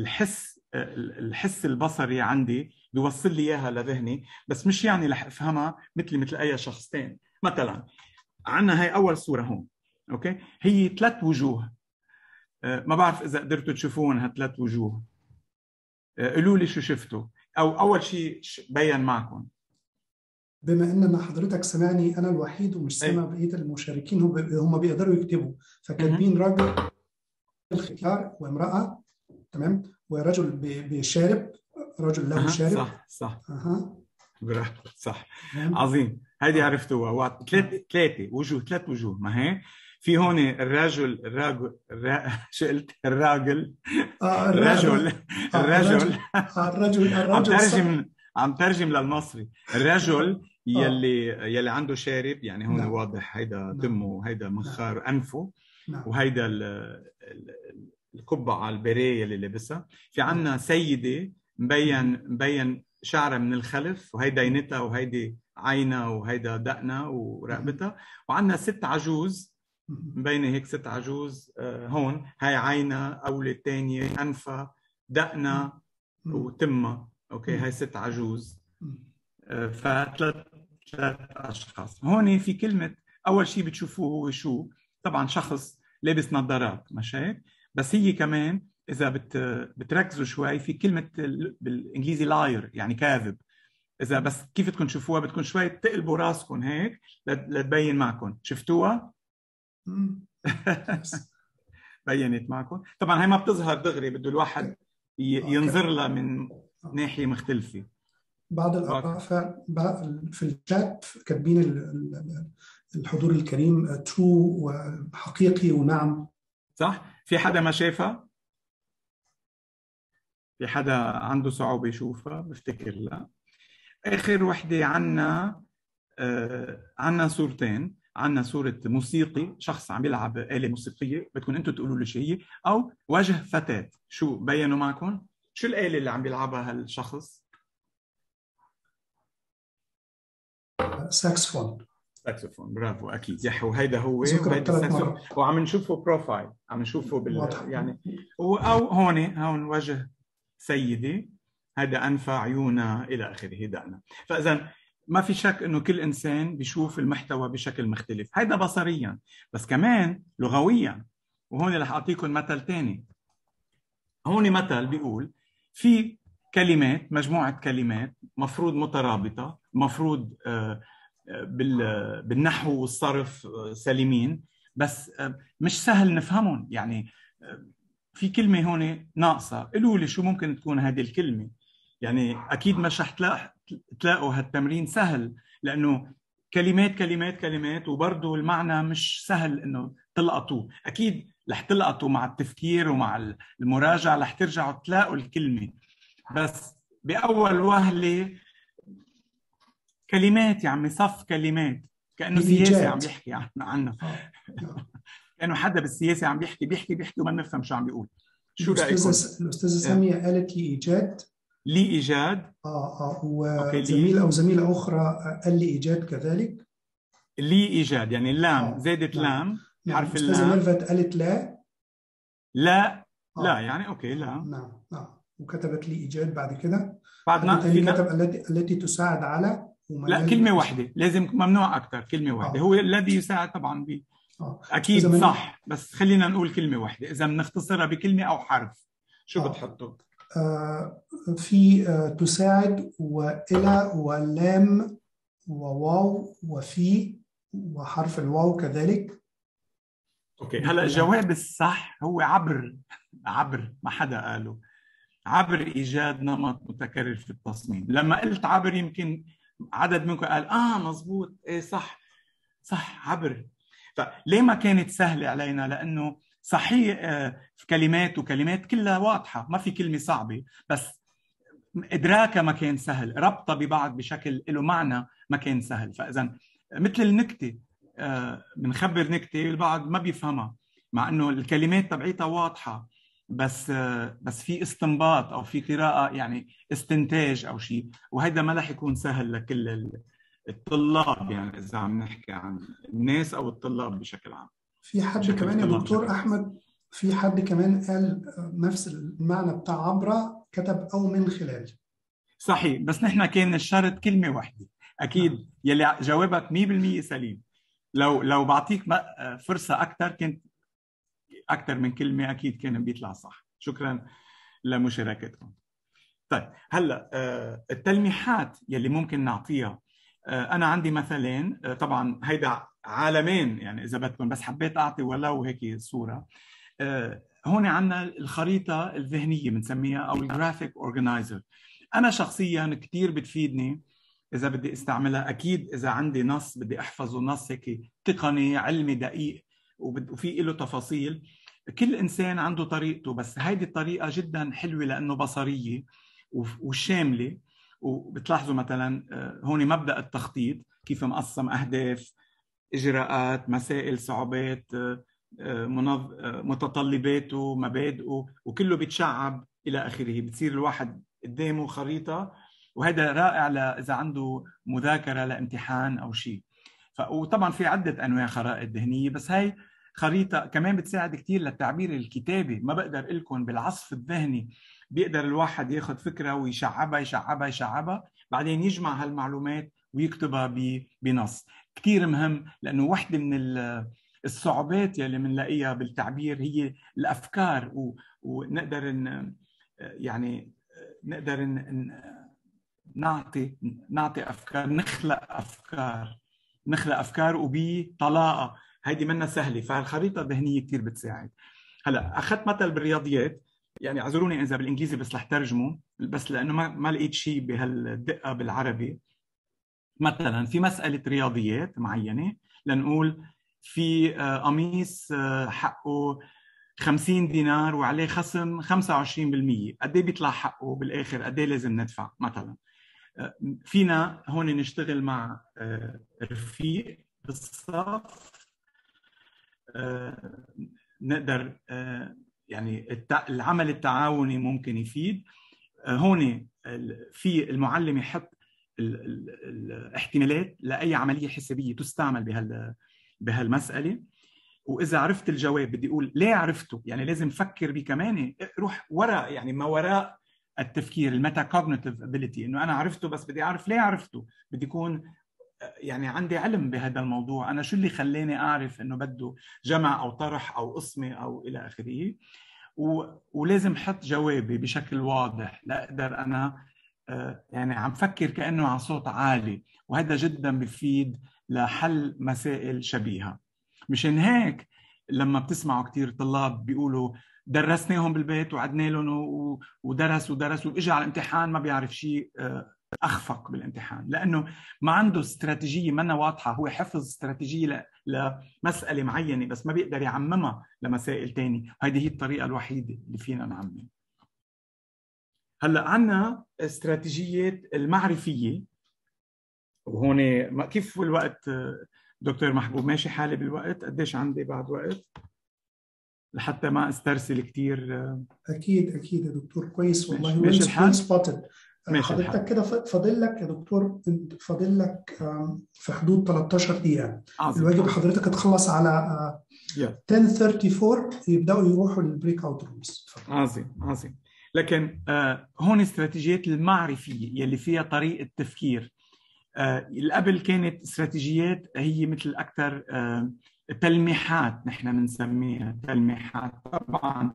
الحس البصري عندي بيوصل لي اياها لذهني، بس مش يعني رح افهمها مثل اي شخص ثاني. مثلا عندنا هاي اول صوره هون، اوكي، هي 3 وجوه. ما بعرف اذا قدرتوا تشوفون هالثلاث وجوه. قولوا لي شو شفتوا، او اول شيء بين معكم. بما ان حضرتك سمعني انا الوحيد ومش سامع بقيه المشاركين، هم بيقدروا يكتبوا، فكاتبين راجل خيار وامراه، تمام، ورجل بشارب، رجل له شارب. صح صح. برافو، صح. تمام. عظيم، هيدي عرفتوها. ثلاثه وجوه، 3 وجوه. ما هي في هون الرجل شو قلت؟ الراجل الرجل عم ترجم للمصري. الرجل يلي عنده شارب، يعني هون واضح هيدا تمه وهيدا منخار انفه، وهيدا القبعه البيريه اللي لابسها. في عنا سيده مبين شعرها من الخلف، وهيدا عينتها وهيدي عينها وهيدا دقنها ورقبتها. وعنا ست عجوز مبينه هيك، ست عجوز هون، هاي عينها، أولى، الثانية، أنفها، دقنها وتمها. اوكي، هاي ست عجوز. فثلاث اشخاص هون. في كلمه اول شيء بتشوفوه هو شو؟ طبعا شخص لابس نظارات، مش هيك؟ بس هي كمان اذا بتركزوا شوي في كلمه بالانجليزي لاير، يعني كاذب. اذا بس كيف بدكم تشوفوها؟ بدكم شوي تقلبوا راسكم هيك لتبين معكم. شفتوها؟ بينت معكم. طبعا هي ما بتظهر دغري، بده الواحد ينظر لها من ناحيه مختلفه. بعض الآراء في الشات كاتبين الحضور الكريم ترو وحقيقي ونعم. صح؟ في حدا ما شافها؟ في حدا عنده صعوبة يشوفها؟ بفتكر لا. آخر وحدة عنا صورتين. عنا صورة موسيقي، شخص عم يلعب آلة موسيقية، بدكم أنتم تقولوا لي شو هي، أو وجه فتاة. شو بينوا معكم؟ شو الآلة اللي عم يلعبها هالشخص؟ ساكسفون. ساكسفون، برافو، اكيد. يحو هيدا هو، وهيدا الساكسفون، وعم نشوفه بروفايل، عم نشوفه يعني او هون وجه سيدة، هذا انفها، عيونها، الى اخره، دقنها. فاذا ما في شك انه كل انسان بيشوف المحتوى بشكل مختلف، هيدا بصريا، بس كمان لغويا. وهون رح اعطيكم مثل ثاني. هون مثل بيقول في كلمات، مجموعة كلمات مفروض مترابطة، مفروض بالنحو والصرف سليمين، بس مش سهل نفهمهم. يعني في كلمة هون ناقصة، قولوا لي شو ممكن تكون هذه الكلمة. يعني أكيد مش رح تلاقوا هالتمرين سهل، لأنه كلمات كلمات كلمات، وبرضه المعنى مش سهل إنه تلقطوه. أكيد رح تلقطوا مع التفكير ومع المراجعة، رح ترجعوا تلاقوا الكلمة، بس بأول وهلة كلمات يا عمي، صف كلمات، كأنه سياسي عم يحكي عنه. كأنه حدا بالسياسة عم بيحكي وما نفهم شو عم بيقول. شو رأيكم؟ الأستاذة سامية قالت لي إيجاد. لي إيجاد. وزميل أو زميلة أخرى قال لي إيجاد كذلك. لي إيجاد يعني اللام زادت لام، حرف اللام. الأستاذة ميرفت قالت لا. لا يعني أوكي، لا. نعم. وكتبت لي إيجاد بعد كده. بعدنا كتب التي تساعد على. لا، كلمة واحدة، لازم ممنوع أكثر، كلمة واحدة. هو الذي يساعد طبعا أكيد صح، بس خلينا نقول كلمة واحدة. إذا بنختصرها بكلمة أو حرف، شو بتحطوا؟ في تساعد، وإلى، ولام، وواو، وفي، وحرف الواو كذلك. اوكي، هلا الجواب الصح هو عبر ما حدا قاله، عبر ايجاد نمط متكرر في التصميم. لما قلت عبر يمكن عدد منكم قال مزبوط، ايه صح عبر. فليه ما كانت سهله علينا؟ لانه صحيح في كلمات وكلمات كلها واضحه، ما في كلمه صعبه، بس ادراكها ما كان سهل، ربطها ببعض بشكل له معنى ما كان سهل. فاذا مثل النكته، بنخبر نكته البعض ما بيفهمها، مع انه الكلمات تبعيتها واضحه، بس في استنباط او في قراءه، يعني استنتاج او شيء، وهذا ما رح يكون سهل لكل الطلاب، يعني اذا عم نحكي عن الناس او الطلاب بشكل عام. في حد كمان يا دكتور أحمد، في حد كمان قال نفس المعنى بتاع عبر، كتب أو من خلال. صحيح، بس نحن كان الشرط كلمة واحدة. أكيد يلي جوابك 100% سليم. لو بعطيك فرصة أكثر، كنت أكثر من كلمة أكيد كان بيطلع صح. شكرا لمشاركتكم. طيب هلا التلميحات يلي ممكن نعطيها، أنا عندي مثلين، طبعا هيدا عالمين يعني إذا بدكم، بس حبيت أعطي ولو هيك صورة. هون عندنا الخريطة الذهنية بنسميها أو الجرافيك أورجنايزر. أنا شخصيا كثير بتفيدني إذا بدي استعملها. أكيد إذا عندي نص بدي أحفظه، نص هيك تقني علمي دقيق وفي له تفاصيل، كل إنسان عنده طريقته، بس هيدي الطريقة جدا حلوة لأنه بصرية وشاملة. وبتلاحظوا مثلا هون مبدأ التخطيط، كيف مقسم أهداف، إجراءات، مسائل، صعوبات، متطلباته، مبادئه، وكله بيتشعب إلى آخره. بتصير الواحد قدامه خريطة، وهذا رائع إذا عنده مذاكرة لامتحان أو شيء. وطبعا في عدة أنواع خرائط ذهنية، بس هاي خريطة كمان بتساعد كتير للتعبير الكتابي. ما بقدر لكم بالعصف الذهني بيقدر الواحد ياخذ فكرة ويشعبها بعدين يجمع هالمعلومات ويكتبها بنص. كتير مهم، لأنه واحدة من الصعوبات يلي بنلاقيها بالتعبير هي الأفكار، ونقدر يعني نقدر نعطي أفكار، نخلق أفكار وبطلاقة. هيدي منا سهلة، فالخريطة الذهنية كتير بتساعد. هلا أخذت مثل بالرياضيات، يعني اعذروني إذا بالإنجليزي بس رح ترجمه، بس لأنه ما لقيت شيء بهالدقة بالعربي. مثلا في مسألة رياضيات معينة، لنقول في قميص حقه 50 دينار وعليه خصم 25%، قد ايه بيطلع حقه بالاخر؟ قد ايه لازم ندفع مثلا؟ فينا هون نشتغل مع رفيق بالصف، نقدر يعني العمل التعاوني ممكن يفيد. هون في المعلم يحط الاحتمالات لأي عملية حسابية تستعمل بهالمسألة، وإذا عرفت الجواب بدي أقول ليه عرفته، يعني لازم فكر بيه كمان، روح وراء، يعني ما وراء التفكير، الميتا كوجنيتيف ابيليتي، إنه أنا عرفته بس بدي أعرف ليه عرفته، بدي يكون يعني عندي علم بهذا الموضوع، أنا شو اللي خلاني أعرف إنه بده جمع أو طرح أو قسمة أو إلى آخره. ولازم حط جوابي بشكل واضح لا أقدر أنا يعني عم فكر كأنه على صوت عالي، وهذا جدا بفيد لحل مسائل شبيهة. مشان هيك لما بتسمعوا كتير طلاب بيقولوا درسناهم بالبيت وعدنا لهم ودرس واجى على الامتحان ما بيعرف شيء، أخفق بالامتحان لأنه ما عنده استراتيجية منا واضحة. هو حفظ استراتيجية لمسألة معينة بس ما بيقدر يعممها لمسائل تانية، وهذه هي الطريقة الوحيدة اللي فينا نعمم. هلا عنا استراتيجية المعرفية، وهون كيف الوقت دكتور محبوب؟ ماشي حالي بالوقت؟ قديش عندي بعد وقت لحتى ما استرسل كتير؟ اكيد يا دكتور، كويس والله، ماشي الحال. سبوتد. حضرتك كده فاضل لك يا دكتور، فاضل لك في حدود 13 دقيقة. الواجب حضرتك تخلص على 10:34 يبدأوا يروحوا للبريك اوت رومز. عظيم. لكن هون استراتيجيات المعرفية يلي فيها طريقة تفكير. قبل كانت استراتيجيات هي مثل أكثر تلميحات، نحن بنسميها تلميحات. طبعا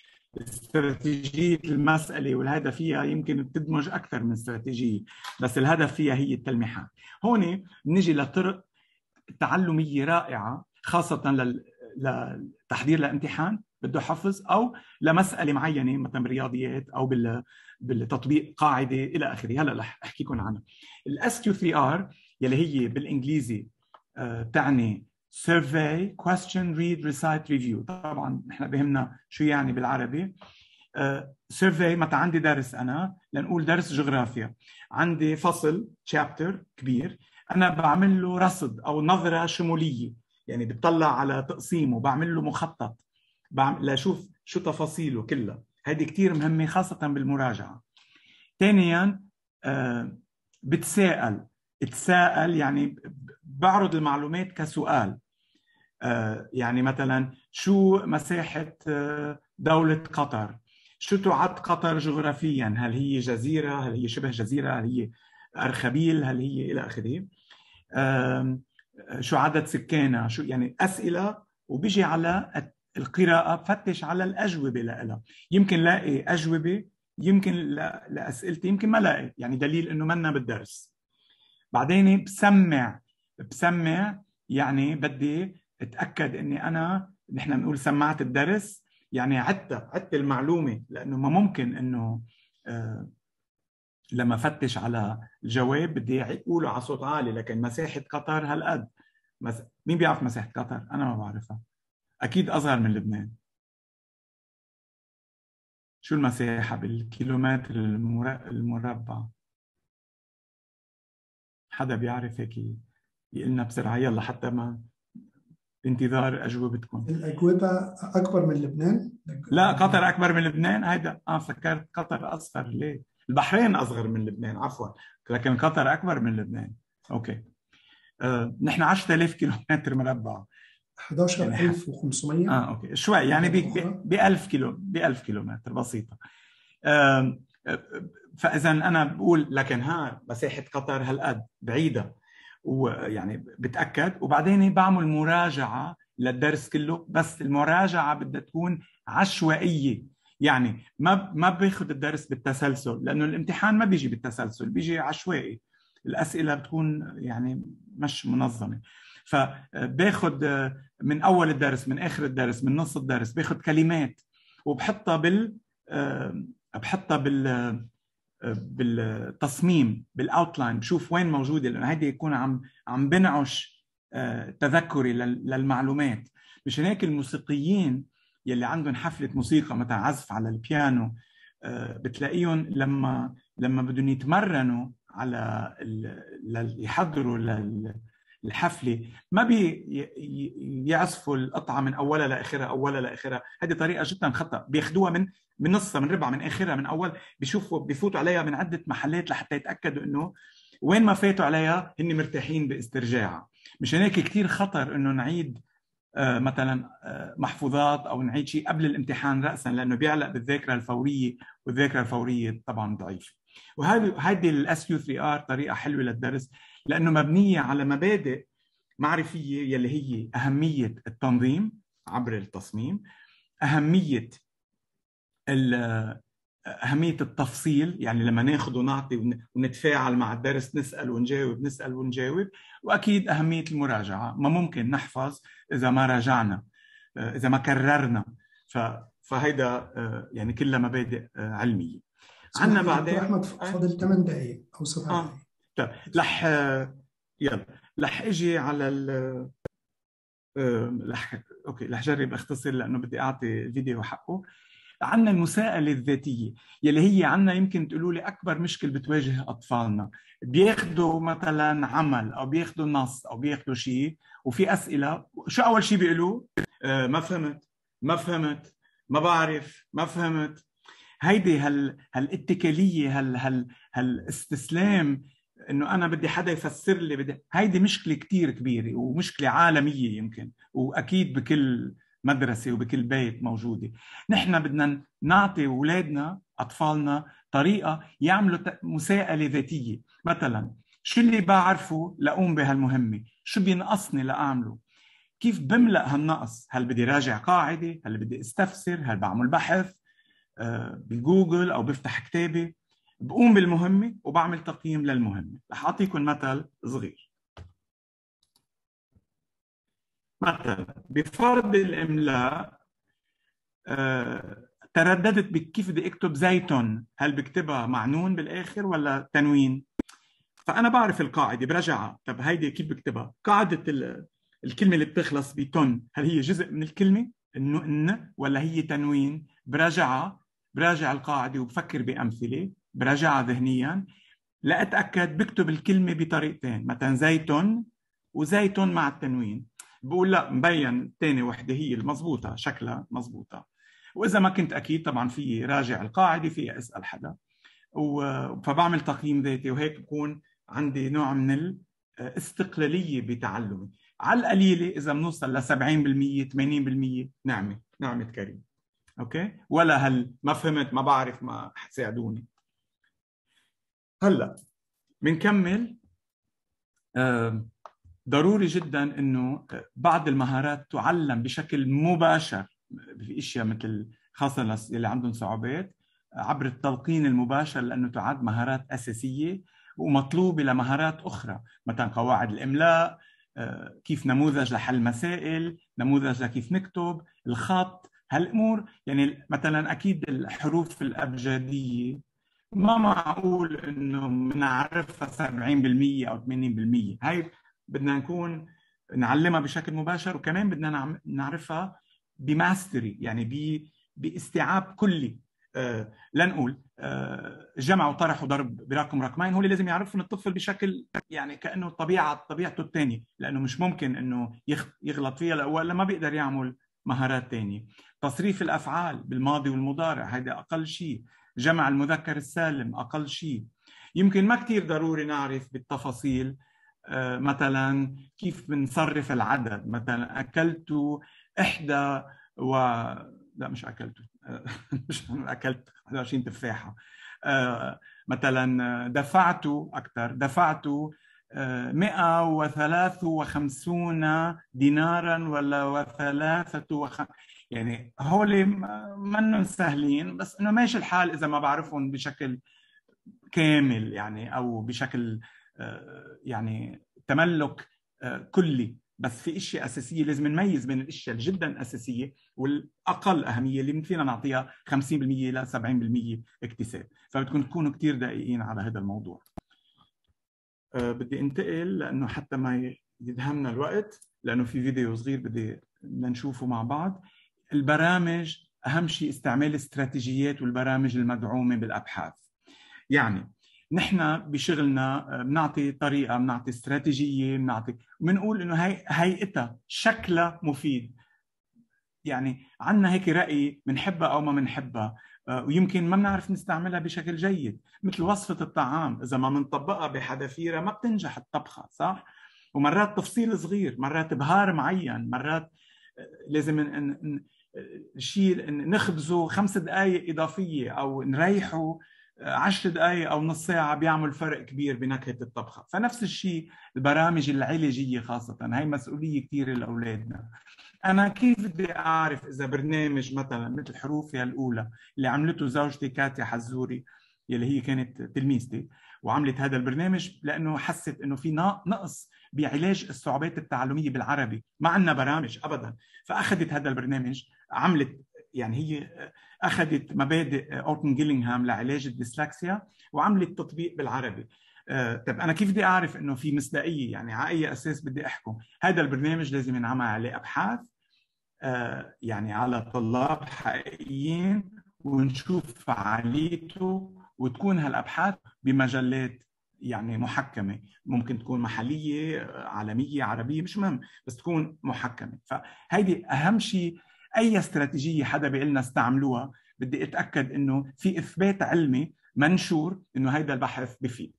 استراتيجية المسألة والهدف فيها يمكن تدمج أكثر من استراتيجية، بس الهدف فيها هي التلميحات. هون نجي لطرق تعلمية رائعة خاصة لتحضير لامتحان بده حفظ، او لمساله معينه مثلا بالرياضيات او بالتطبيق قاعده الى اخره. هلا رح احكيكم عنها. الاس كيو 3 ار يلي هي بالانجليزي بتعني survey question read recite review. طبعا نحن بهمنا شو يعني بالعربي. سيرفي متى عندي درس، انا لنقول درس جغرافيا، عندي فصل شابتر كبير، انا بعمل له رصد او نظره شموليه، يعني بتطلع على تقسيمه، بعمل له مخطط، لاشوف شو تفاصيله كلها. هذه كثير مهمه خاصه بالمراجعه. ثانيا اتساءل يعني بعرض المعلومات كسؤال. يعني مثلا شو مساحه دوله قطر؟ شو تعد قطر جغرافيا؟ هل هي جزيرة؟ هل هي شبه جزيرة؟ هل هي أرخبيل؟ هل هي إلى آخره؟ شو عدد سكانها؟ شو يعني أسئلة، وبيجي على القراءة بفتش على الأجوبة لها. يمكن لاقي أجوبة، يمكن لأسئلتي يمكن ما لاقي، يعني دليل إنه منا بالدرس. بعدين بسمع يعني بدي أتأكد إني أنا، نحن بنقول سمعت الدرس، يعني عدت المعلومة، لأنه ما ممكن إنه لما فتش على الجواب بدي أقوله على صوت عالي، لكن مساحة قطر هالقد. مين بيعرف مساحة قطر؟ أنا ما بعرفها. أكيد أصغر من لبنان. شو المساحة بالكيلومتر المربع؟ حدا بيعرف هيك يقلنا بسرعة؟ يلا حتى ما بانتظار أجوبتكم. الأجوبة أكبر من لبنان؟ لا، قطر أكبر من لبنان. هيدا فكرت قطر أصغر. ليه؟ البحرين أصغر من لبنان، عفوا، لكن قطر أكبر من لبنان. أوكي. نحن 10,000 كيلومتر مربع. 11,500. أوكي، شوي يعني ب 1000 كيلومتر، بسيطة. فإذا أنا بقول لكن مساحة قطر هالقد بعيدة، ويعني بتأكد، وبعدين بعمل مراجعة للدرس كله. بس المراجعة بدها تكون عشوائية، يعني ما باخذ الدرس بالتسلسل، لأنه الامتحان ما بيجي بالتسلسل، بيجي عشوائي. الأسئلة بتكون يعني مش منظمة. فباخذ من أول الدرس، من آخر الدرس، من نص الدرس، باخذ كلمات وبحطها بالتصميم، بالاوتلاين، بشوف وين موجوده، لانه هيدي يكون عم بنعش تذكري للمعلومات. مشان هيك الموسيقيين يلي عندهم حفله موسيقى مثلا عزف على البيانو، بتلاقيهم لما بدهم يتمرنوا على يحضروا الحفله، ما بيعزفوا القطعه من اولها لاخرها، اولها لاخرها. هذه طريقه جدا خطا. بياخذوها من نصها، من ربع، من اخرها، من اول، بفوتوا عليها من عده محلات لحتى يتاكدوا انه وين ما فاتوا عليها هن مرتاحين باسترجاعها. مشان هيك كثير خطر انه نعيد مثلا محفوظات او نعيد شيء قبل الامتحان راسا، لانه بيعلق بالذاكره الفوريه، والذاكره الفوريه طبعا ضعيفه. وهذه الاس كيو 3 ار طريقه حلوه للدرس، لانه مبنيه على مبادئ معرفيه يلي هي اهميه التنظيم عبر التصميم، أهمية التفصيل، يعني لما ناخذ ونعطي ونتفاعل مع الدرس، نسأل ونجاوب، نسأل ونجاوب، وأكيد أهمية المراجعة. ما ممكن نحفظ إذا ما راجعنا، إذا ما كررنا. فهيدا يعني كلها مبادئ علمية. عنا بعدين أحمد فاضل 8 دقائق أو 7 دقائق. طيب يلا رح اجي على اوكي، رح اجرب اختصر لانه بدي اعطي الفيديو حقه. عندنا المساءلة الذاتية يلي هي عندنا، يمكن تقولوا لي أكبر مشكل بتواجه أطفالنا. بياخدوا مثلا عمل أو بياخدوا نص أو بياخدوا شيء، وفي أسئلة، شو أول شيء بيقولوا؟ ما فهمت، ما فهمت، ما بعرف، ما فهمت. هيدي هالاتكالية، هالاستسلام، انه انا بدي حدا يفسر لي، هيدي مشكله كتير كبيره ومشكله عالميه يمكن، واكيد بكل مدرسه وبكل بيت موجوده. نحن بدنا نعطي اولادنا، اطفالنا، طريقه يعملوا مساءله ذاتيه. مثلا شو اللي بعرفه لاقوم بهالمهمه؟ شو بينقصني لاعمله؟ كيف بملأ هالنقص؟ هل بدي راجع قاعده؟ هل بدي استفسر؟ هل بعمل بحث بجوجل او بفتح كتابي؟ بقوم بالمهمة وبعمل تقييم للمهمة. رح أعطيكم مثل صغير. مثلا بفرض الاملاء ترددت بكيف بدي اكتب زيتون، هل بكتبها مع نون بالاخر ولا تنوين؟ فانا بعرف القاعده برجعها. طب هيدي كيف بكتبها؟ قاعده الكلمه اللي بتخلص بتون، هل هي جزء من الكلمه انه ان ولا هي تنوين؟ براجعها، براجع القاعده وبفكر بامثله، براجعها ذهنيا لاتاكد. بكتب الكلمه بطريقتين، مثلا زيتون وزيتون مع التنوين. بقول لا، مبين ثاني وحده هي المضبوطه، شكلها مضبوطه. واذا ما كنت اكيد طبعا في راجع القاعده، في اسال حدا. فبعمل تقييم ذاتي، وهيك بكون عندي نوع من الاستقلاليه بتعلمي. على القليله اذا بنوصل ل 70% 80% نعمه، نعمه كريم. اوكي، ولا هل ما فهمت ما بعرف ما ساعدوني. هلا بنكمل. ضروري جدا انه بعض المهارات تعلم بشكل مباشر في اشياء مثل، خاصه اللي عندهم صعوبات، عبر التلقين المباشر، لانه تعد مهارات اساسيه ومطلوبه لمهارات اخرى، مثلا قواعد الاملاء، كيف نموذج لحل مسائل، نموذج لكيف نكتب، الخط، هالامور. يعني مثلا اكيد الحروف الابجديه ما معقول انه بنعرفها 70% او 80%. هاي بدنا نكون نعلمها بشكل مباشر، وكمان بدنا نعرفها بماستري، يعني باستيعاب كلي. لنقول جمع وطرح وضرب برقم رقمين هو اللي لازم يعرفهم الطفل بشكل يعني كانه طبيعته الثانيه، لانه مش ممكن انه يغلط فيها ولا ما بيقدر يعمل مهارات ثانيه. تصريف الافعال بالماضي والمضارع هيدا اقل شيء. جمع المذكر السالم اقل شيء. يمكن ما كثير ضروري نعرف بالتفاصيل مثلا كيف بنصرف العدد، مثلا اكلت احدى و لا مش اكلت مش اكلت 21 تفاحه. مثلا دفعت اكثر، دفعت 153 دينارا ولا يعني هول منهم سهلين، بس انه ماشي الحال اذا ما بعرفهم بشكل كامل، يعني او بشكل يعني تملك كلي. بس في اشياء اساسيه لازم نميز بين الاشياء جدا اساسيه والاقل اهميه اللي فينا نعطيها 50% ل 70% اكتساب. فبدكم تكونوا كثير دقيقين على هذا الموضوع. بدي انتقل لانه حتى ما يدهمنا الوقت، لانه في فيديو صغير بدنا نشوفه مع بعض. البرامج، اهم شيء استعمال الاستراتيجيات والبرامج المدعومه بالابحاث. يعني نحن بشغلنا بنعطي طريقه، بنعطي استراتيجيه، بنقول انه هيئتها شكلها مفيد. يعني عندنا هيك راي بنحبها او ما بنحبها، ويمكن ما بنعرف نستعملها بشكل جيد، مثل وصفه الطعام اذا ما بنطبقها بحذافيرها ما بتنجح الطبخه، صح؟ ومرات تفصيل صغير، مرات بهار معين، مرات لازم شيء نخبزه 5 دقائق اضافيه او نريحه 10 دقائق او نص ساعه، بيعمل فرق كبير بنكهه الطبخه. فنفس الشيء البرامج العلاجيه خاصه، هي مسؤوليه كثيره لاولادنا. انا كيف بدي اعرف اذا برنامج مثلا مثل حروفي الاولى اللي عملته زوجتي كاتيا حزوري، يلي هي كانت تلميذتي وعملت هذا البرنامج لانه حست انه في نقص بعلاج الصعوبات التعلميه بالعربي، ما عندنا برامج ابدا. فاخذت هذا البرنامج، عملت يعني هي اخذت مبادئ اورتن جيلينغهام لعلاج الديسلكسيا وعملت تطبيق بالعربي. طب انا كيف بدي اعرف انه في مصداقيه؟ يعني على اي اساس بدي احكم؟ هذا البرنامج لازم ينعمل عليه ابحاث يعني على طلاب حقيقيين، ونشوف فعاليته، وتكون هالابحاث بمجلات يعني محكمه، ممكن تكون محليه عالميه عربيه مش مهم، بس تكون محكمه. فهيدي اهم شيء. اي استراتيجيه حدا بيقول لنا استعملوها، بدي اتاكد انه في اثبات علمي منشور انه هيدا البحث بفيد.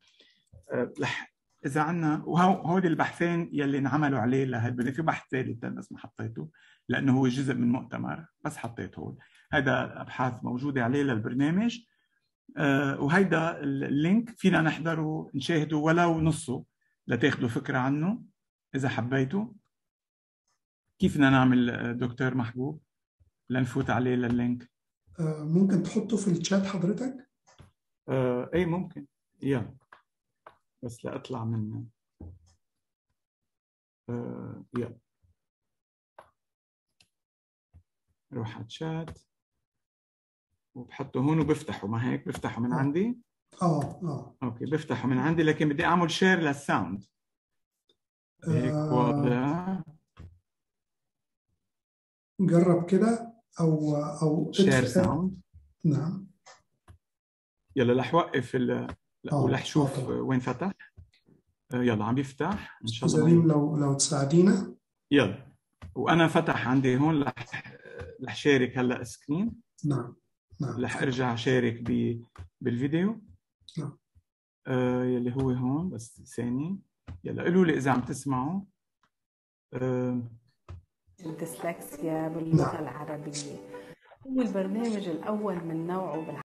اذا عنا وهودي البحثين يلي انعملوا عليه لهالبناء، في بحث ثالث بس ما حطيته لانه هو جزء من مؤتمر، بس حطيته هون. هذا ابحاث موجوده عليه للبرنامج. وهيدا اللينك فينا نحضره نشاهده ولو نصه لتاخذوا فكره عنه اذا حبيتوا. كيف بدنا نعمل دكتور محبوب لنفوت عليه لللينك؟ ممكن تحطه في الشات حضرتك؟ اي ممكن، يلا بس لا اطلع من يلا. روح على الشات وبحطه هون وبفتحه، ما هيك بفتحه من عندي. اوكي بفتحه من عندي، لكن بدي اعمل شير للساوند هيك واضح. جرب كده او شير ساوند. نعم يلا رح وقف ورح شوف وين فتح. يلا عم يفتح ان شاء الله. زريم لو تساعدينا. يلا وانا فتح عندي هون، رح شارك هلا سكرين. نعم رح ارجع شارك بالفيديو. نعم يلي هو هون، بس ثاني. يلا قولوا لي اذا عم تسمعوا. الديسلكسيا باللغة العربية هو البرنامج الأول من نوعه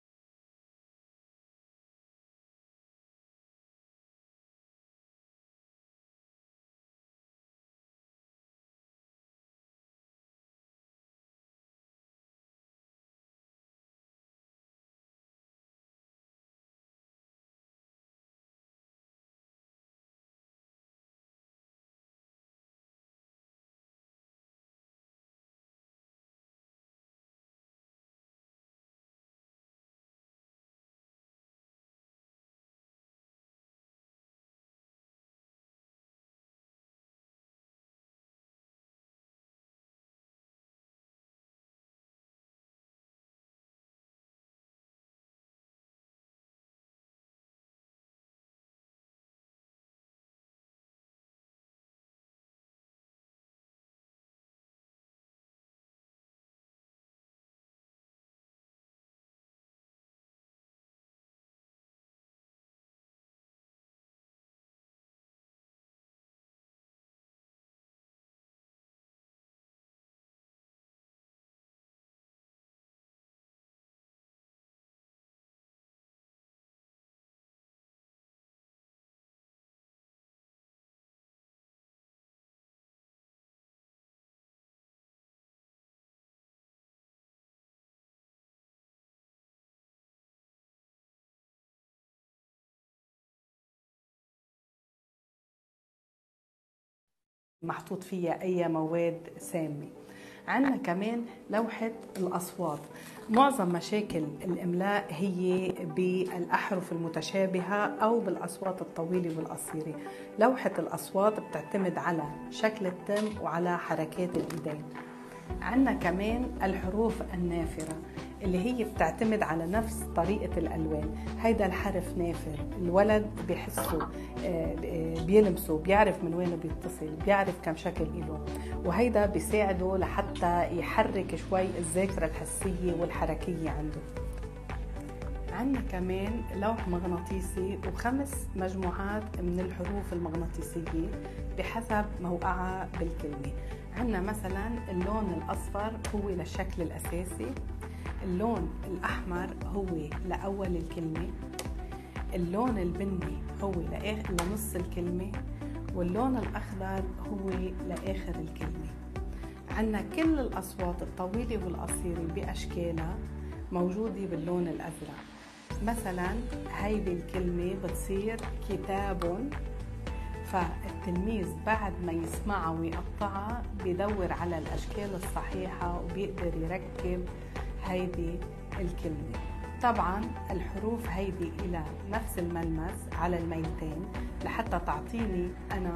محطوط فيها أي مواد سامة. عندنا كمان لوحة الأصوات. معظم مشاكل الإملاء هي بالأحرف المتشابهة أو بالأصوات الطويلة والقصيرة. لوحة الأصوات بتعتمد على شكل التم وعلى حركات الإيدين. عندنا كمان الحروف النافرة اللي هي بتعتمد على نفس طريقة الألوان. هيدا الحرف نافر، الولد بيحسه، بيلمسه، بيعرف من وينه بيتصل، بيعرف كم شكل إله، وهيدا بيساعده لحتى يحرك شوي الذاكرة الحسية والحركية عنده. عندنا كمان لوح مغناطيسي و5 مجموعات من الحروف المغناطيسية بحسب موقعها بالكلمة. عندنا مثلا اللون الأصفر هو للشكل الأساسي، اللون الأحمر هو لأول الكلمة، اللون البني هو لنص الكلمة، واللون الأخضر هو لآخر الكلمة. عندنا كل الأصوات الطويلة والقصيرة بأشكالها موجودة باللون الأزرق. مثلا هيدي الكلمة بتصير كتاب، فالتلميذ بعد ما يسمعها ويقطعها بيدور على الأشكال الصحيحة وبيقدر يركب هيدي الكلمة. طبعا الحروف هيدي إلى نفس الملمس على الميلتين لحتى تعطيني أنا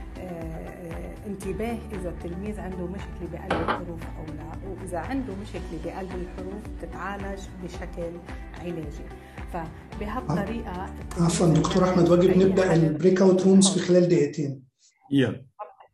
انتباه إذا التلميذ عنده مشكلة بقلب الحروف أو لا، وإذا عنده مشكلة بقلب الحروف تتعالج بشكل علاجي. فبهالطريقة عفوا دكتور أحمد، واجب نبدأ البريك اوت رومز في خلال دقيقتين. يلا.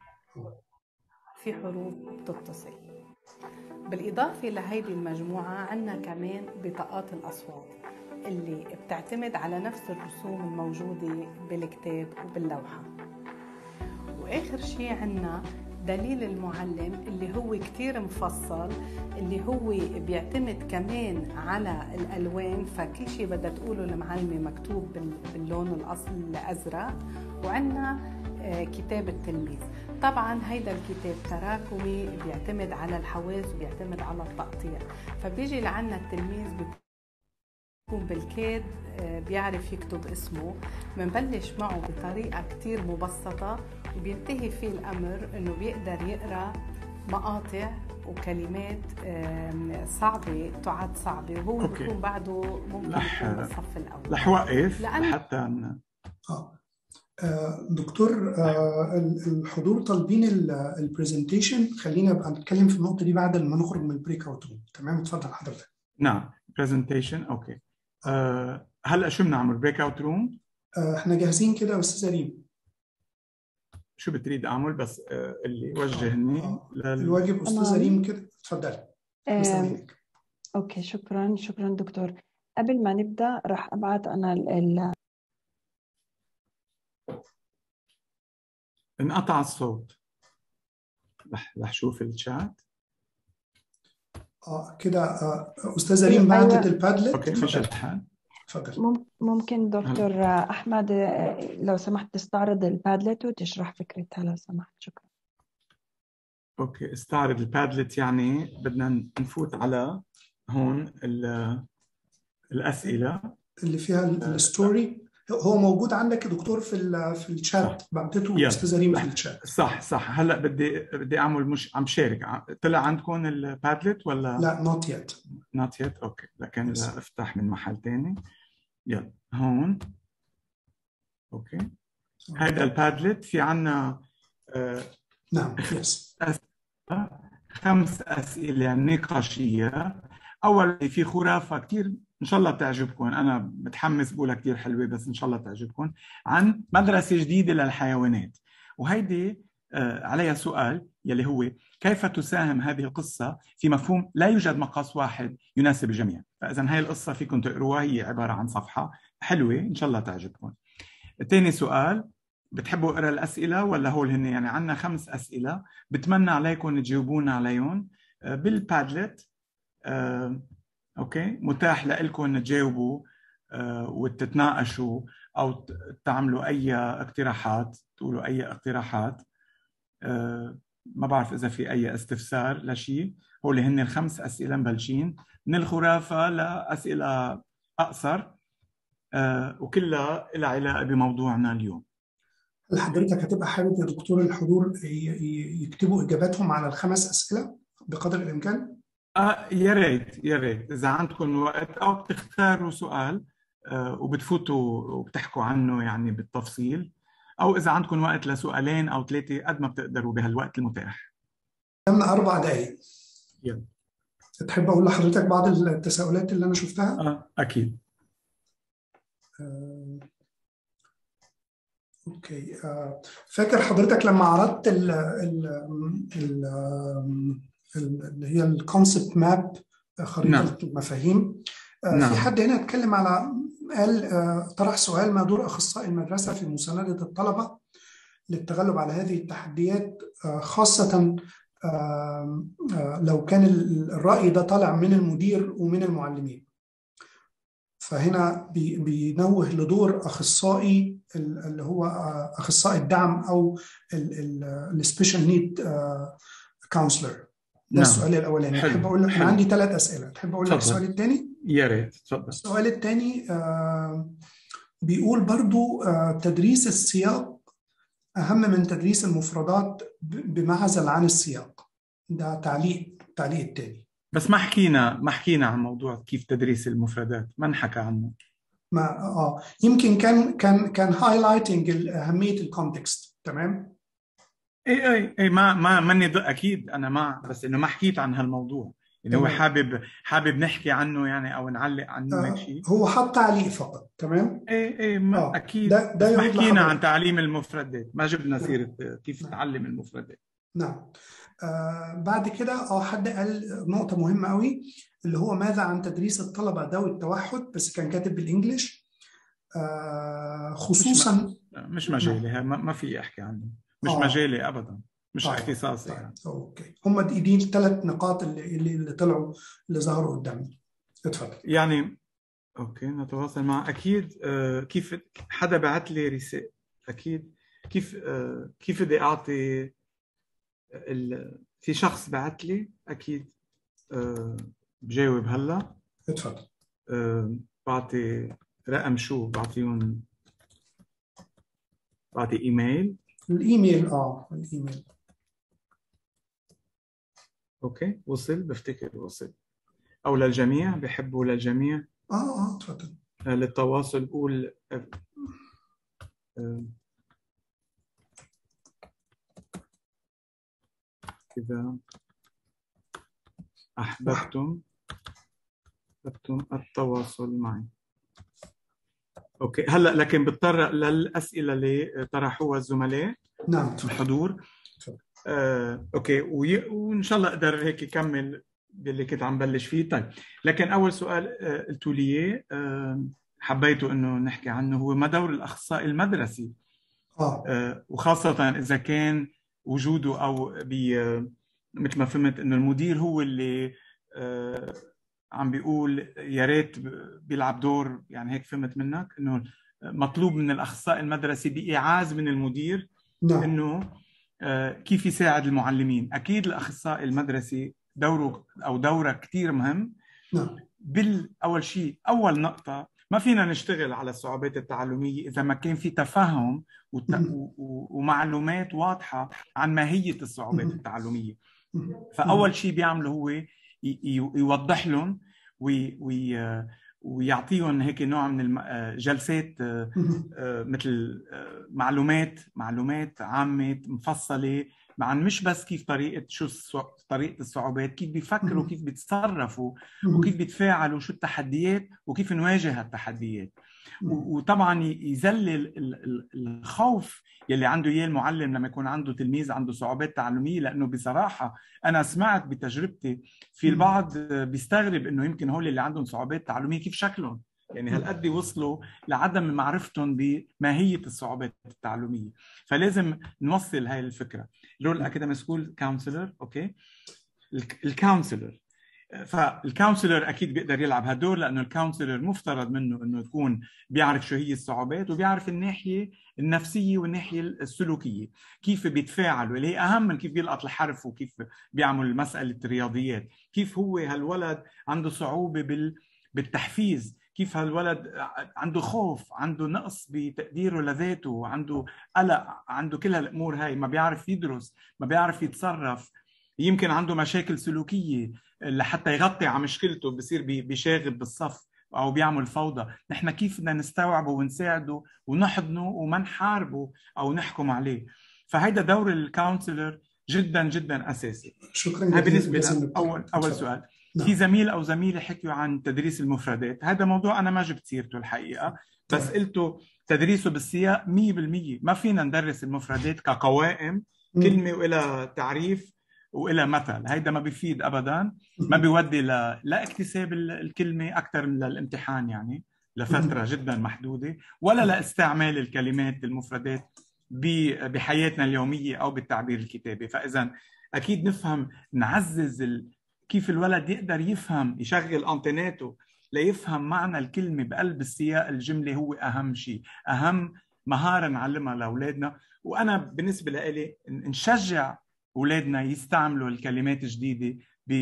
في حروف بتتصل. بالإضافة لهيدي المجموعة عنا كمان بطاقات الأصوات اللي بتعتمد على نفس الرسوم الموجودة بالكتاب وباللوحة. وآخر شيء عنا دليل المعلم اللي هو كتير مفصل، اللي هو بيعتمد كمان على الألوان، فكل شيء بدها تقوله المعلمة مكتوب باللون الأزرق. وعنا كتاب التلميذ. طبعا هيدا الكتاب تراكمي بيعتمد على الحواس وبيعتمد على التقطيع، فبيجي لعنا التلميذ بيكون بالكاد بيعرف يكتب اسمه. بنبلش معه بطريقة كتير مبسطة وبينتهي فيه الأمر إنه بيقدر يقرأ مقاطع وكلمات صعبة تعد صعبة، وهو بيكون بعده ممكن يكون بالصف الأول. رح وقف لحتى دكتور، الحضور طالبين البرزنتيشن، خلينا نبقى نتكلم في النقطة دي بعد ما نخرج من البريك اوت روم. تمام، اتفضل حضرتك. نعم، برزنتيشن. اوكي. هلا شو بنعمل؟ بريك اوت روم؟ احنا جاهزين كده يا استاذ ريم. شو بتريد اعمل بس اللي وجهني الواجب استاذ ريم كده، اتفضلي. اوكي، شكرا دكتور. قبل ما نبدا راح ابعت انا انقطع الصوت. رح شوف الشات. كده استاذه ريم بعتت البادلت. اوكي، مش الحال. تفضل. ممكن دكتور احمد لو سمحت تستعرض البادلت وتشرح فكرتها لو سمحت. شكرا. اوكي، استعرض البادلت يعني بدنا نفوت على هون الاسئله اللي فيها الستوري. هو موجود عندك يا دكتور في الشات، بعتته استاذه ريم في الشات. صح. هلا بدي اعمل، مش عم شارك. طلع عندكم البادلت ولا لا؟ نوت يت. اوكي، لكن افتح من محل ثاني. يلا هون. اوكي، هذا البادلت في عنا نعم 5 أسئلة نقاشية. أول في خرافة كتير إن شاء الله بتعجبكم، أنا متحمس بقولها كتير حلوة بس إن شاء الله تعجبكم، عن مدرسة جديدة للحيوانات. وهيدي عليها سؤال يلي هو: كيف تساهم هذه القصة في مفهوم لا يوجد مقاس واحد يناسب الجميع؟ فإذا هاي القصة فيكم تقروها، هي عبارة عن صفحة حلوة إن شاء الله تعجبكم. ثاني سؤال: بتحبوا اقرا الاسئله ولا هول هن؟ يعني عندنا 5 اسئله، بتمنى عليكم تجاوبونا عليهم بالبادلت. اوكي، متاح لكم تجاوبوا وتتناقشوا او تعملوا اي اقتراحات، تقولوا اي اقتراحات. ما بعرف اذا في اي استفسار لشيء. هول هن ال5 اسئله مبلشين من الخرافه لاسئله اقصر، وكلها لها علاقه بموضوعنا اليوم. هل حضرتك هتبقى حابب يا دكتور الحضور يكتبوا اجاباتهم على ال5 اسئله بقدر الامكان؟ يا ريت اذا عندكم وقت، او بتختاروا سؤال وبتفوتوا وبتحكوا عنه يعني بالتفصيل، او اذا عندكم وقت لسؤالين او 3 قد ما بتقدروا بهالوقت المتاح. قدامنا 4 دقائق. يلا. تحب اقول لحضرتك بعض التساؤلات اللي انا شفتها؟ اكيد. اوكي. فاكر حضرتك لما عرضت اللي هي الكونسبت ماب، خريطة المفاهيم؟ في حد هنا اتكلم قال طرح سؤال: ما دور أخصائي المدرسة في مساندة الطلبة للتغلب على هذه التحديات، خاصة لو كان الرأي ده طالع من المدير ومن المعلمين. فهنا بينوه لدور أخصائي اللي هو أخصائي الدعم أو السبيشال نيد كونسلر. ده السؤال الاولاني. تحب اقول لك؟ انا عندي 3 اسئله. تحب اقول لك السؤال الثاني؟ يا ريت، اتفضل. السؤال الثاني بيقول برضو تدريس السياق اهم من تدريس المفردات بمعزل عن السياق. ده تعليق الثاني. بس ما حكينا عن موضوع كيف تدريس المفردات، ما انحكى عنه. ما يمكن كان هايلايتنج اهميه الكونتكست. تمام. اي ماني اكيد انا مع، بس انه ما حكيت عن هالموضوع. يعني هو حابب نحكي عنه يعني او نعلق عنه هيك شيء. هو حط تعليق فقط. تمام. اكيد بس ما حكينا عن تعليم المفردات، ما جبنا سيره كيف تعلم المفردات. نعم. بعد كده حد قال نقطه مهمه قوي، اللي هو ماذا عن تدريس الطلبه ذوي التوحد، بس كان كاتب بالانجلش. خصوصا مش مجالي، ما في احكي عنه، مش مجالي ابدا، مش اختصاصي يعني. اوكي، هم دي ال3 نقاط اللي طلعوا، اللي ظهروا قدامنا. اتفضل. يعني اوكي، نتواصل مع اكيد. كيف حدا بعت لي رسالة؟ اكيد كيف بدي اعطي في شخص بعت لي، اكيد بجاوب هلا. اتفضل. بعطي رقم، شو بعطيهم؟ بعطي ايميل. الايميل. الايميل. اوكي وصل، بفتكر وصل. او للجميع، بحبوا للجميع. تفضل. للتواصل قول إذا أحببتم التواصل معي. اوكي هلا لكن بتطرق للأسئلة اللي طرحوها الزملاء. نعم الحضور. اوكي وان شاء الله اقدر هيك اكمل باللي كنت عم بلش فيه. طيب لكن اول سؤال قلتوا لي حبيتوا انه نحكي عنه، هو ما دور الاخصائي المدرسي وخاصه اذا كان وجوده او مثل ما فهمت انه المدير هو اللي عم بيقول يا ريت بيلعب دور، يعني هيك فهمت منك انه مطلوب من الاخصائي المدرسي بايعاز من المدير انه كيف يساعد المعلمين. اكيد الاخصائي المدرسي دوره او دوره كثير مهم. اول شيء، اول نقطه، ما فينا نشتغل على الصعوبات التعلميه اذا ما كان في تفهم ومعلومات واضحه عن ماهيه الصعوبات التعلميه. فاول شيء بيعمله هو يوضح لهم ويعطيهم هيك نوع من الجلسات مثل معلومات عامة مفصلة عن مش بس كيف طريقة الصعوبات، كيف بيفكروا، كيف بيتصرفوا وكيف بيتفاعلوا، شو التحديات وكيف نواجه التحديات. وطبعا يذلل الخوف يلي عنده اياه المعلم لما يكون عنده تلميذ عنده صعوبات تعلميه، لانه بصراحه انا سمعت بتجربتي في البعض بيستغرب انه يمكن هول اللي عندهم صعوبات تعلميه كيف شكلهم، يعني هالقد وصلوا لعدم معرفتهم بماهيه الصعوبات التعلميه. فلازم نوصل هاي الفكره. رول اكاديمي سكول كونسلر. اوكي الكونسلر، فالكونسلر اكيد بيقدر يلعب هالدور، لانه الكونسلر مفترض منه انه يكون بيعرف شو هي الصعوبات وبيعرف الناحيه النفسيه والناحيه السلوكيه، كيف بيتفاعلوا اللي هي اهم من كيف بيلقط الحرف وكيف بيعمل مساله الرياضيات، كيف هو هالولد عنده صعوبه بالتحفيز، كيف هالولد عنده خوف، عنده نقص بتقديره لذاته، عنده قلق، عنده كل هالامور هاي، ما بيعرف يدرس، ما بيعرف يتصرف، يمكن عنده مشاكل سلوكيه لحتى يغطي على مشكلته بصير بيشاغب بالصف او بيعمل فوضى. نحن كيف بدنا نستوعبه ونساعده ونحضنه وما نحاربه او نحكم عليه. فهيدا دور الكونسلر جدا جدا اساسي. شكرا جزيلا. بالنسبه اول سؤال، في زميل او زميله حكيوا عن تدريس المفردات. هذا موضوع انا ما جبت سيرته الحقيقه، بس قلته تدريسه بالسياق 100%. ما فينا ندرس المفردات كقوائم كلمه والى تعريف وإلى مثل، هيدا ما بيفيد أبداً، ما بيودي لا اكتساب الكلمة أكثر من الامتحان يعني لفترة جداً محدودة، ولا لاستعمال الكلمات المفردات بحياتنا اليومية أو بالتعبير الكتابي. فإذا أكيد نفهم نعزز كيف الولد يقدر يفهم، يشغل أنتيناته ليفهم معنى الكلمة بقلب السياق الجملة، هو أهم شيء، أهم مهارة نعلمها لأولادنا. وأنا بالنسبة لي نشجع أولادنا يستعملوا الكلمات الجديدة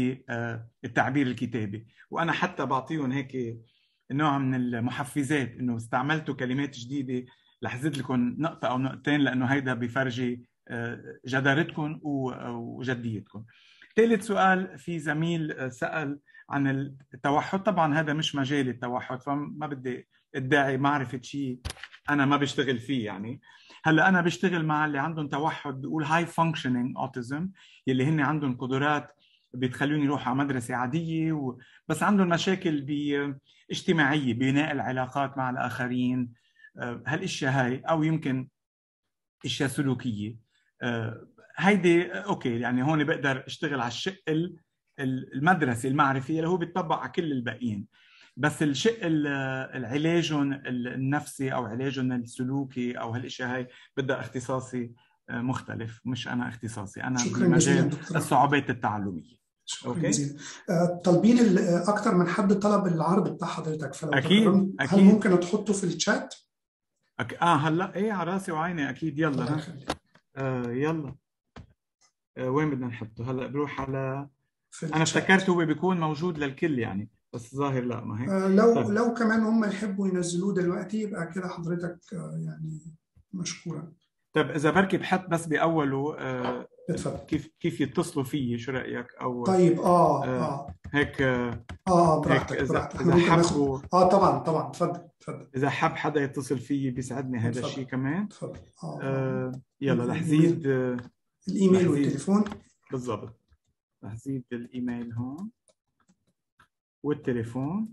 بالتعبير الكتابي، وأنا حتى بعطيهم هيك نوع من المحفزات إنه استعملتوا كلمات جديدة لحزت لكم نقطة أو نقطتين، لأنه هيدا بيفرجي جدارتكم وجديتكم. ثالث سؤال، في زميل سأل عن التوحد. طبعا هذا مش مجال التوحد، فما بدي ادعي معرفة شيء أنا ما بشتغل فيه. يعني هلا أنا بشتغل مع اللي عندهم توحد، بيقول هاي فانكشنينج اوتيزم، يلي هن عندهم قدرات بتخلوني يروحوا على مدرسة عادية بس عندهم مشاكل اجتماعية، بناء العلاقات مع الآخرين، هالاشياء هاي، أو يمكن اشياء سلوكية. هيدي اوكي، يعني هون بقدر اشتغل على الشق المدرسي المعرفي اللي هو بيطبق على كل الباقيين. بس الشق العلاجهم النفسي او علاجهم السلوكي او هالاشياء هاي بدها اختصاصي مختلف، مش انا اختصاصي، انا بمجال الصعوبات التعلميه. شكرا جزيلا. طالبين اكثر من حد طلب العرض بتاع حضرتك، فلو اكيد هل ممكن تحطه في الشات؟ هلا ايه، على راسي وعيني اكيد. يلا يلا وين بدنا نحطه هلا؟ بروح على انا افتكرت هو بيكون موجود للكل يعني، بس ظاهر لا ما هيك. لو كمان هم يحبوا ينزلوه دلوقتي يبقى كده حضرتك يعني مشكورا. طيب اذا بركي بحط بس باوله اتفضل. كيف يتصلوا فيي، شو رايك؟ او طيب هيك براحتك اذا حبوا طبعا اتفضل. اذا حب حدا يتصل فيي بيسعدني هذا الشيء كمان. اتفضل. يلا رح زيد الايميل والتليفون. بالضبط، رح زيد الايميل هون والتليفون.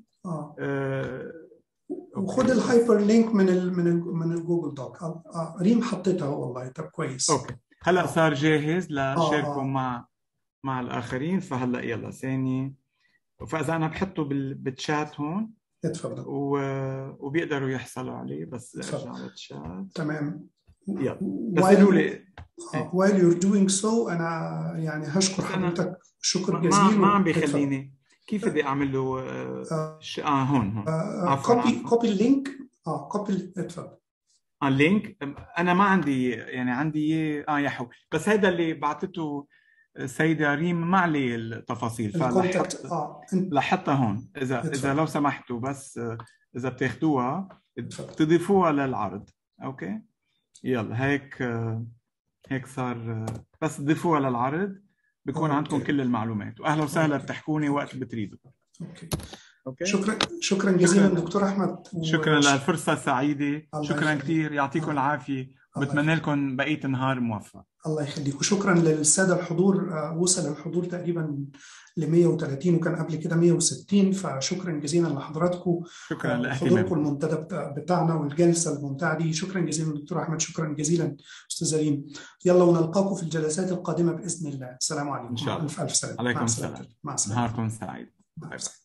وخد الهايبر لينك من الجوجل دوك. ريم حطيتها والله. طب كويس. اوكي هلا صار جاهز لشاركه مع الاخرين. فهلا يلا ثاني، فاذا انا بحطه بالشات هون اتفضل. وبيقدروا يحصلوا عليه. بس ارجع للشات. تمام. يلا بس قولوا لي while you're doing so انا يعني هشكر حضرتك شكر جزيل. ما عم بيخليني. كيف بدي اعمل له هون كوبي اللينك. كوبي. اتفضل. اللينك انا ما عندي، يعني عندي يحو، بس هذا اللي بعثته السيدة ريم ما عليه التفاصيل. فلحطها هون. اذا لو سمحتوا بس اذا بتاخدوها تضيفوها للعرض. اوكي يلا هيك صار. بس تضيفوها للعرض بيكون عندكم كل المعلومات. واهلا وسهلا بتحكوني وقت بتريدوا. اوكي. شكرا جزيلا دكتور احمد. شكرا للفرصه السعيده. شكرا كثير، يعطيكم العافيه، وبتمنى لكم بقيه النهار موفق. الله يخليك. وشكرا للساده الحضور. وصل الحضور تقريبا ل 130 وكان قبل كده 160. فشكرا جزيلا لحضراتكم. شكرا لحضوركم المنتدى بتاعنا والجلسه الممتعه دي. شكرا جزيلا دكتور احمد. شكرا جزيلا استاذ ريم. يلا ونلقاكم في الجلسات القادمه باذن الله. السلام عليكم. ان شاء الله. الف سلامه. عليكم السلام. مع السلامه. نهاركم سعيد.